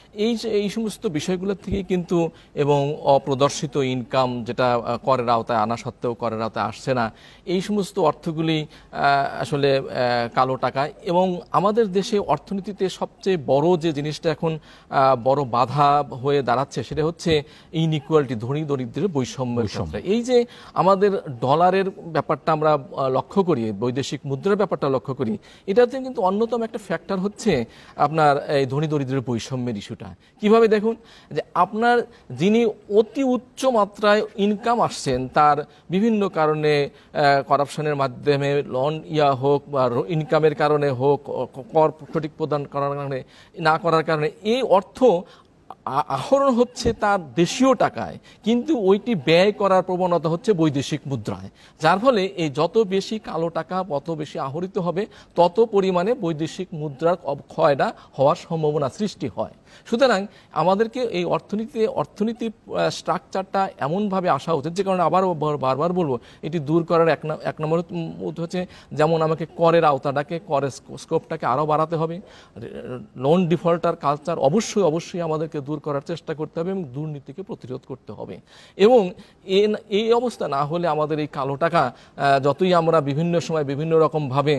এই সমস্ত বিষয়গুলোর থেকে কিন্তু, এবং অপ্রদর্শিত ইনকাম যেটা করের আওতায় আনা সত্ত্বেও করের আওতায় আসছে না, এই সমস্ত অর্থগুলি আসলে কালো টাকা। এবং আমাদের দেশে অর্থনীতিতে সবচেয়ে বড় যে জিনিসটা এখন বড় বাধা হয়ে দাঁড়াচ্ছে, সেটা হচ্ছে ইনইকুয়ালিটি, ধনী দরিদ্রের বৈষম্যের ক্ষেত্রে। এই যে আমাদের ডলারের ব্যাপারটা আমরা লক্ষ্য করি, বৈদেশিক মুদ্রার ব্যাপারটা লক্ষ্য করি, এটাতে কিন্তু অন্যতম একটা ফ্যাক্টর হচ্ছে আপনার এই ধনী দরিদ্রের বৈষম্যের ইস্যুটা। কিভাবে দেখুন, যে আপনার যিনি অতি উচ্চ মাত্রায় ইনকাম আসছেন, তার বিভিন্ন কারণে করাপশনের মাধ্যমে লোন হোক বা ইনকামের কারণে হোক, কর সঠিক প্রদান করার কারণে না করার কারণে, এই অর্থ আহরণ হচ্ছে তার দেশীয় টাকায়, কিন্তু ওইটি ব্যয় করার প্রবণতা হচ্ছে বৈদেশিক মুদ্রায়, যার ফলে এই যত বেশি কালো টাকা তত বেশি আহরিত হবে, তত পরিমাণে বৈদেশিক মুদ্রার ক্ষয়টা হওয়ার সম্ভাবনা সৃষ্টি হয়। সুতরাং আমাদেরকে এই অর্থনীতির স্ট্রাকচারটা এমনভাবে আসা উচিত, যে কারণে আবার বারবার বলবো, এটি দূর করার এক নম্বর হচ্ছে যেমন আমাকে করের আওতাটাকে, করের স্কোপটাকে আরও বাড়াতে হবে। লোন ডিফল্টার কালচার অবশ্যই আমাদেরকে দূর করার চেষ্টা করতে হবে এবং দুর্নীতিকে প্রতিরোধ করতে হবে। এবং এই অবস্থা না হলে আমাদের এই কালো টাকা যতই আমরা বিভিন্ন সময় বিভিন্ন রকমভাবে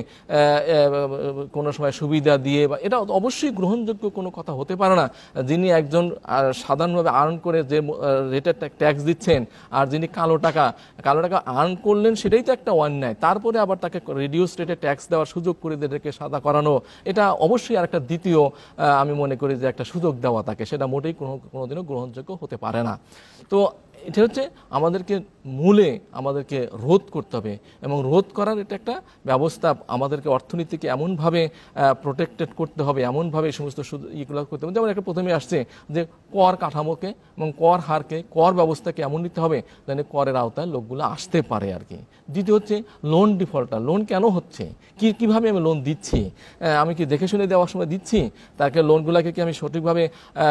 কোনো সময় সুবিধা দিয়ে, বা এটা অবশ্যই গ্রহণযোগ্য কোনো কথা হতে পারে না, যিনি একজন সাধারণভাবে আর্ন করে যে রেটের ট্যাক্স দিচ্ছেন, আর যিনি কালো টাকা আর্ন করলেন, সেটাই তো একটা অন্যায়। তারপরে আবার তাকে রিডিউস রেটে ট্যাক্স দেওয়ার সুযোগ করে এদেরকে সাদা করানো, এটা অবশ্যই আর একটা দ্বিতীয় আমি মনে করি যে একটা সুযোগ দেওয়া তাকে, সেটা মোটেই কোনোদিনও গ্রহণযোগ্য হতে পারে না। তো এটা হচ্ছে আমাদেরকে মূলে আমাদেরকে রোধ করতে হবে, এবং রোধ করার এটা একটা ব্যবস্থা আমাদেরকে অর্থনীতিকে এমনভাবে প্রোটেক্টেড করতে হবে, এমনভাবে এই সমস্ত ইগুলো করতে হবে। যেমন একটা প্রথমে আসছে যে কর কাঠামোকে এবং কর হারকে, কর ব্যবস্থাকে এমন নিতে হবে যেন করের আওতায় লোকগুলো আসতে পারে আর কি। দ্বিতীয় হচ্ছে লোন ডিফল্টার, লোন কেন হচ্ছে, কিভাবে আমি লোন দিচ্ছি, আমি কি দেখে শুনে দেওয়ার সময় দিচ্ছি, তাকে লোনগুলোকে কি আমি সঠিকভাবে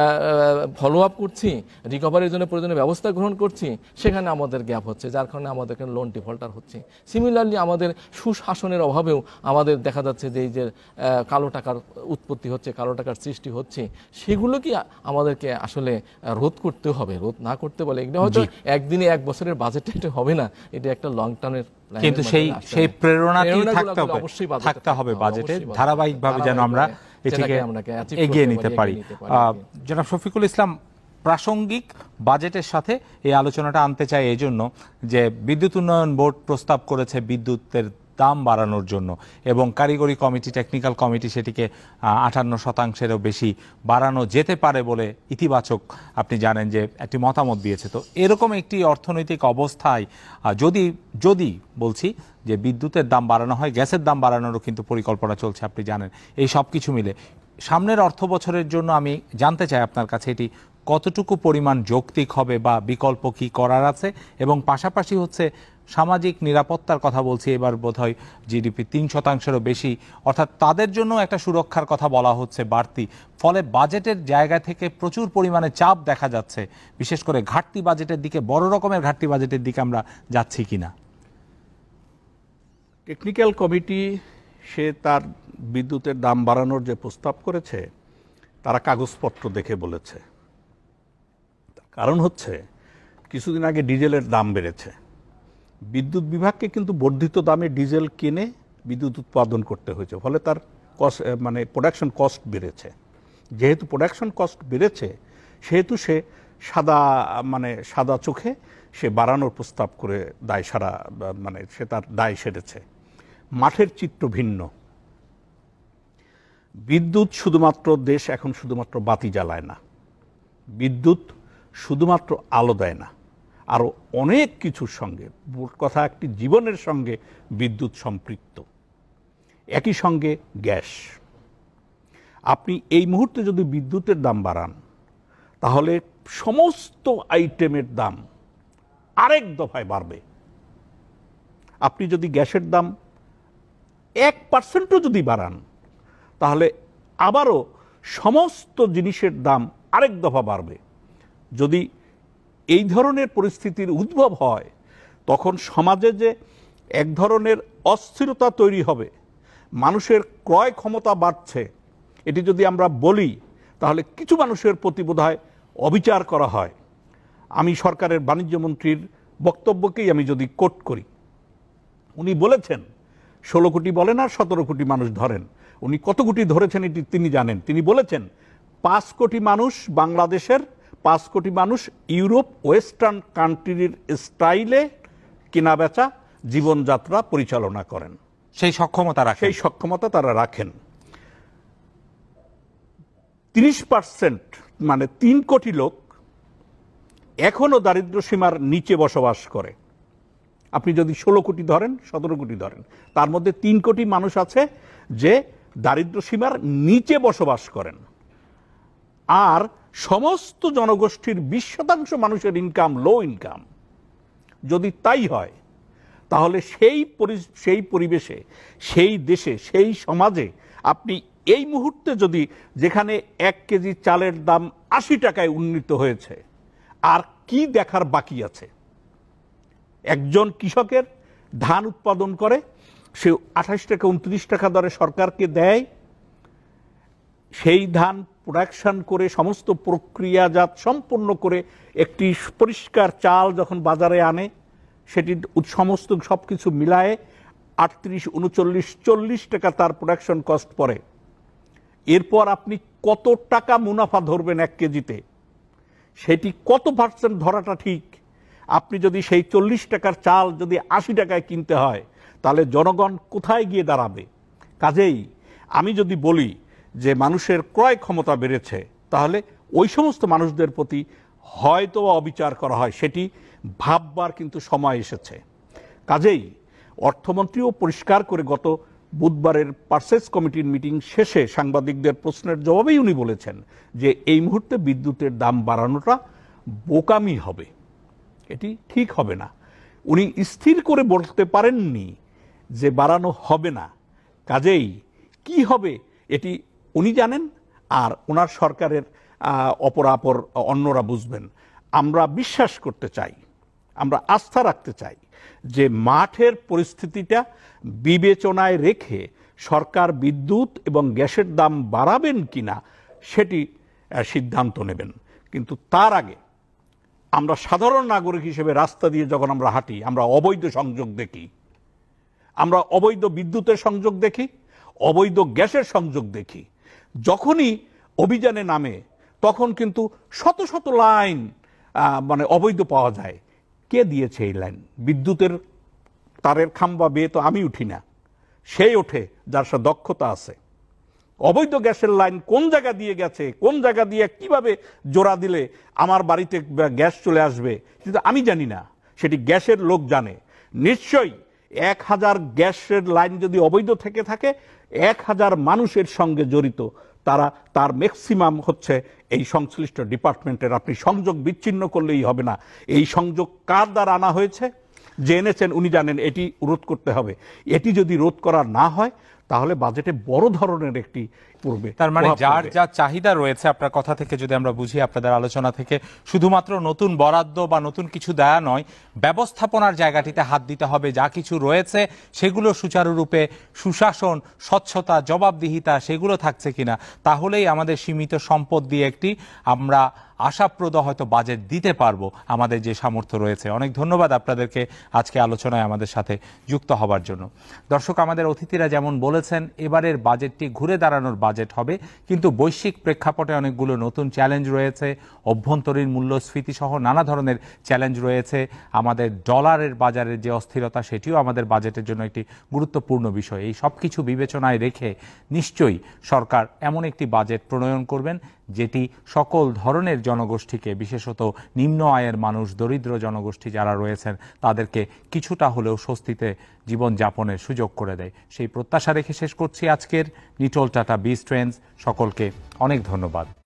ফলো আপ করছি, রিকভারির জন্য প্রয়োজনীয় ব্যবস্থা গ্রহণ করছি, সেখানে আমাদের গ্যাপ হচ্ছে, যার কারণে আমাদের লোন ডিফল্টার হচ্ছে। সিমিলারলি আমাদের সুশাসনের অভাবেও আমাদের দেখা যাচ্ছে যে এই যে কালো টাকার উৎপত্তি হচ্ছে, কালো টাকার সৃষ্টি হচ্ছে, সেগুলো কি আমাদেরকে আসলে রোধ করতে হবে। রোধ না করতে বলে এগুলো হয়তো একদিনে এক বছরের বাজেট এটা হবে না, এটা একটা লং টার্মের, কিন্তু সেই প্রেরণাটি থাকতে হবে বাজেটে, ধারাবাহিকভাবে যেন আমরা এটিকে এগিয়ে নিতে পারি। জনাব শফিকুল ইসলাম, প্রাসঙ্গিক বাজেটের সাথে এই আলোচনাটা আনতে চাই এই জন্য যে বিদ্যুৎ উন্নয়ন বোর্ড প্রস্তাব করেছে বিদ্যুতের দাম বাড়ানোর জন্য, এবং কারিগরি কমিটি, টেকনিক্যাল কমিটি সেটিকে 58%-এরও বেশি বাড়ানো যেতে পারে বলে ইতিবাচক, আপনি জানেন যে একটি মতামত দিয়েছে। তো এরকম একটি অর্থনৈতিক অবস্থায় যদি বলছি যে বিদ্যুতের দাম বাড়ানো হয়, গ্যাসের দাম বাড়ানোরও কিন্তু পরিকল্পনা চলছে, আপনি জানেন। এই সব কিছু মিলে সামনের অর্থ বছরের জন্য আমি জানতে চাই আপনার কাছে এটি কতটুকু পরিমাণ যৌক্তিক হবে বা বিকল্প কি করার আছে, এবং পাশাপাশি হচ্ছে সামাজিক নিরাপত্তার কথা বলছি, এবার বোধহয় জিডিপি 3%-এরও বেশি, অর্থাৎ তাদের জন্য একটা সুরক্ষার কথা বলা হচ্ছে বাড়তি, ফলে বাজেটের জায়গা থেকে প্রচুর পরিমাণে চাপ দেখা যাচ্ছে, বিশেষ করে ঘাটতি বাজেটের দিকে, বড় রকমের ঘাটতি বাজেটের দিকে আমরা যাচ্ছি কিনা। টেকনিক্যাল কমিটি সে তার বিদ্যুতের দাম বাড়ানোর যে প্রস্তাব করেছে, তারা কাগজপত্র দেখে বলেছে। কারণ হচ্ছে কিছুদিন আগে ডিজেলের দাম বেড়েছে, বিদ্যুৎ বিভাগকে কিন্তু বর্ধিত দামে ডিজেল কিনে বিদ্যুৎ উৎপাদন করতে হয়েছে, ফলে তার প্রোডাকশন কস্ট বেড়েছে। যেহেতু প্রোডাকশন কস্ট বেড়েছে, সেহেতু সে সাদা চোখে সে বাড়ানোর প্রস্তাব করে সে তার দায় সেরেছে। মাঠের চিত্র ভিন্ন। বিদ্যুৎ শুধুমাত্র দেশ এখন শুধুমাত্র বাতি জ্বালায় না, বিদ্যুৎ শুধুমাত্র আলো দেয় না, আরও অনেক কিছুর সঙ্গে, মোট কথা একটি জীবনের সঙ্গে বিদ্যুৎ সম্পৃক্ত। একই সঙ্গে গ্যাস। আপনি এই মুহূর্তে যদি বিদ্যুতের দাম বাড়ান, তাহলে সমস্ত আইটেমের দাম আরেক দফায় বাড়বে। আপনি যদি গ্যাসের দাম 1%ও যদি বাড়ান, তাহলে আবারও সমস্ত জিনিসের দাম আরেক দফা বাড়বে। যদি এই ধরনের পরিস্থিতির উদ্ভব হয়, তখন সমাজে যে এক ধরনের অস্থিরতা তৈরি হবে, মানুষের ক্রয় ক্ষমতা বাড়ছে, এটি যদি আমরা বলি, তাহলে কিছু মানুষের প্রতি বোধহয় অবিচার করা হয়। আমি সরকারের বাণিজ্য মন্ত্রীর বক্তব্যকেই আমি যদি কোট করি, উনি বলেছেন 16 কোটি বলেন আর 17 কোটি মানুষ ধরেন, উনি কত কোটি ধরেছেন এটি তিনি জানেন। তিনি বলেছেন 5 কোটি মানুষ বাংলাদেশের, 5 কোটি মানুষ ইউরোপ ওয়েস্টার্ন কান্ট্রির স্টাইলে কেনাবেচা জীবনযাত্রা পরিচালনা করেন, সেই সক্ষমতা তারা রাখেন। 30% মানে 3 কোটি লোক এখনো দারিদ্র সীমার নিচে বসবাস করে। আপনি যদি 16 কোটি ধরেন, 17 কোটি ধরেন, তার মধ্যে 3 কোটি মানুষ আছে যে দারিদ্র সীমার নিচে বসবাস করেন, আর সমস্ত জনগোষ্ঠীর 20% মানুষের ইনকাম লো ইনকাম। যদি তাই হয় তাহলে সেই পরিবেশে, সেই দেশে, সেই সমাজে আপনি এই মুহূর্তে যদি, যেখানে 1 কেজি চালের দাম 80 টাকায় উন্নীত হয়েছে, আর কি দেখার বাকি আছে? একজন কৃষকের ধান উৎপাদন করে, সে 28 টাকা 29 টাকা দরে সরকারকে দেয়, সেই ধান প্রোডাকশন করে সমস্ত প্রক্রিয়াজাত সম্পন্ন করে একটি পরিষ্কার চাল যখন বাজারে আনে, সেটি সমস্ত সব কিছু মিলায়ে 38, 39, 40 টাকা তার প্রোডাকশন কস্ট পড়ে। এরপর আপনি কত টাকা মুনাফা ধরবেন 1 কেজিতে? সেটি কত পার্সেন্ট ধরাটা ঠিক? আপনি যদি সেই 40 টাকার চাল যদি 80 টাকায় কিনতে হয়, তাহলে জনগণ কোথায় গিয়ে দাঁড়াবে? কাজেই আমি যদি বলি যে মানুষের ক্রয় ক্ষমতা বেড়েছে, তাহলে ওই সমস্ত মানুষদের প্রতি হয়তো অবিচার করা হয়, সেটি ভাববার কিন্তু সময় এসেছে। কাজেই অর্থমন্ত্রীও পরিষ্কার করে গত বুধবারের পারচেজ কমিটির মিটিং শেষে সাংবাদিকদের প্রশ্নের জবাবেই উনি বলেছেন যে এই মুহূর্তে বিদ্যুতের দাম বাড়ানোটা বোকামি হবে, এটি ঠিক হবে না। উনি স্থির করে বলতে পারেননি যে বাড়ানো হবে না। কাজেই কি হবে এটি উনি জানেন, আর ওনার সরকারের অপরাপর অন্যরা বুঝবেন। আমরা বিশ্বাস করতে চাই, আমরা আস্থা রাখতে চাই যে মাঠের পরিস্থিতিটা বিবেচনায় রেখে সরকার বিদ্যুৎ এবং গ্যাসের দাম বাড়াবেন কিনা সেটি সিদ্ধান্ত নেবেন। কিন্তু তার আগে আমরা সাধারণ নাগরিক হিসেবে রাস্তা দিয়ে যখন আমরা হাঁটি, আমরা অবৈধ সংযোগ দেখি, আমরা অবৈধ বিদ্যুতের সংযোগ দেখি, অবৈধ গ্যাসের সংযোগ দেখি। যখনই অভিযানে নামে তখন কিন্তু শত শত লাইন মানে অবৈধ পাওয়া যায়। কে দিয়েছে এই লাইন? বিদ্যুতের তারের খাম্বা বেয়ে তো আমি উঠি না, সেই ওঠে যার সাথে দক্ষতা আছে। অবৈধ গ্যাসের লাইন কোন জায়গা দিয়ে গেছে, কোন জায়গা দিয়ে কিভাবে জোড়া দিলে আমার বাড়িতে গ্যাস চলে আসবে, কিন্তু আমি জানি না, সেটি গ্যাসের লোক জানে। নিশ্চয়ই 1000 গ্যাসের লাইন যদি অবৈধ থেকে থাকে, 1000 মানুষের সঙ্গে জড়িত, তার ম্যাক্সিমাম হচ্ছে এই সংশ্লিষ্ট ডিপার্টমেন্টের। আপনি সংযোগ বিচ্ছিন্ন করলেই হবে না। এই সংযোগ কার দ্বারা আনা হয়েছে, যে এনেছেন উনি জানেন, এটি রোধ করতে হবে। এটি যদি রোধ করা না হয় তাহলে বাজেটে বড় ধরনের একটি পড়বে। তার মানে যার যা চাহিদা রয়েছে, আপনার কথা থেকে যদি আমরা বুঝি, আপনাদের আলোচনা থেকে, শুধুমাত্র নতুন বরাদ্দ বা নতুন কিছু দেয়া নয়, ব্যবস্থাপনার জায়গাটিতে হাত দিতে হবে। যা কিছু রয়েছে সেগুলো সুচারুরূপে সুশাসন, স্বচ্ছতা, জবাবদিহিতা সেগুলো থাকছে কিনা, তাহলেই আমাদের সীমিত সম্পদ দিয়ে একটি আমরা আশাপ্রদ হয়তো বাজেট দিতে পারবো আমাদের যে সামর্থ্য রয়েছে। অনেক ধন্যবাদ আপনাদেরকে আজকে আলোচনায় আমাদের সাথে যুক্ত হবার জন্য। দর্শক, আমাদের অতিথিরা যেমন বলেছেন, এবারের বাজেটটি ঘুরে দাঁড়ানোর বাজেট হবে, কিন্তু বৈশ্বিক প্রেক্ষাপটে অনেকগুলো নতুন চ্যালেঞ্জ রয়েছে, অভ্যন্তরীণ মূল্যস্ফীতি সহ নানা ধরনের চ্যালেঞ্জ রয়েছে। আমাদের ডলারের বাজারের যে অস্থিরতা, সেটিও আমাদের বাজেটের জন্য একটি গুরুত্বপূর্ণ বিষয়। এই সব কিছু বিবেচনায় রেখে নিশ্চয়ই সরকার এমন একটি বাজেট প্রণয়ন করবেন যেটি সকল ধরনের জনগোষ্ঠীকে, বিশেষত নিম্ন আয়ের মানুষ, দরিদ্র জনগোষ্ঠী যারা রয়েছেন, তাদেরকে কিছুটা হলেও স্বস্তিতে জীবনযাপনের সুযোগ করে দেয়। সেই প্রত্যাশা রেখে শেষ করছি আজকের নিটল টাটা BIZ ট্রেন্ডস। সকলকে অনেক ধন্যবাদ।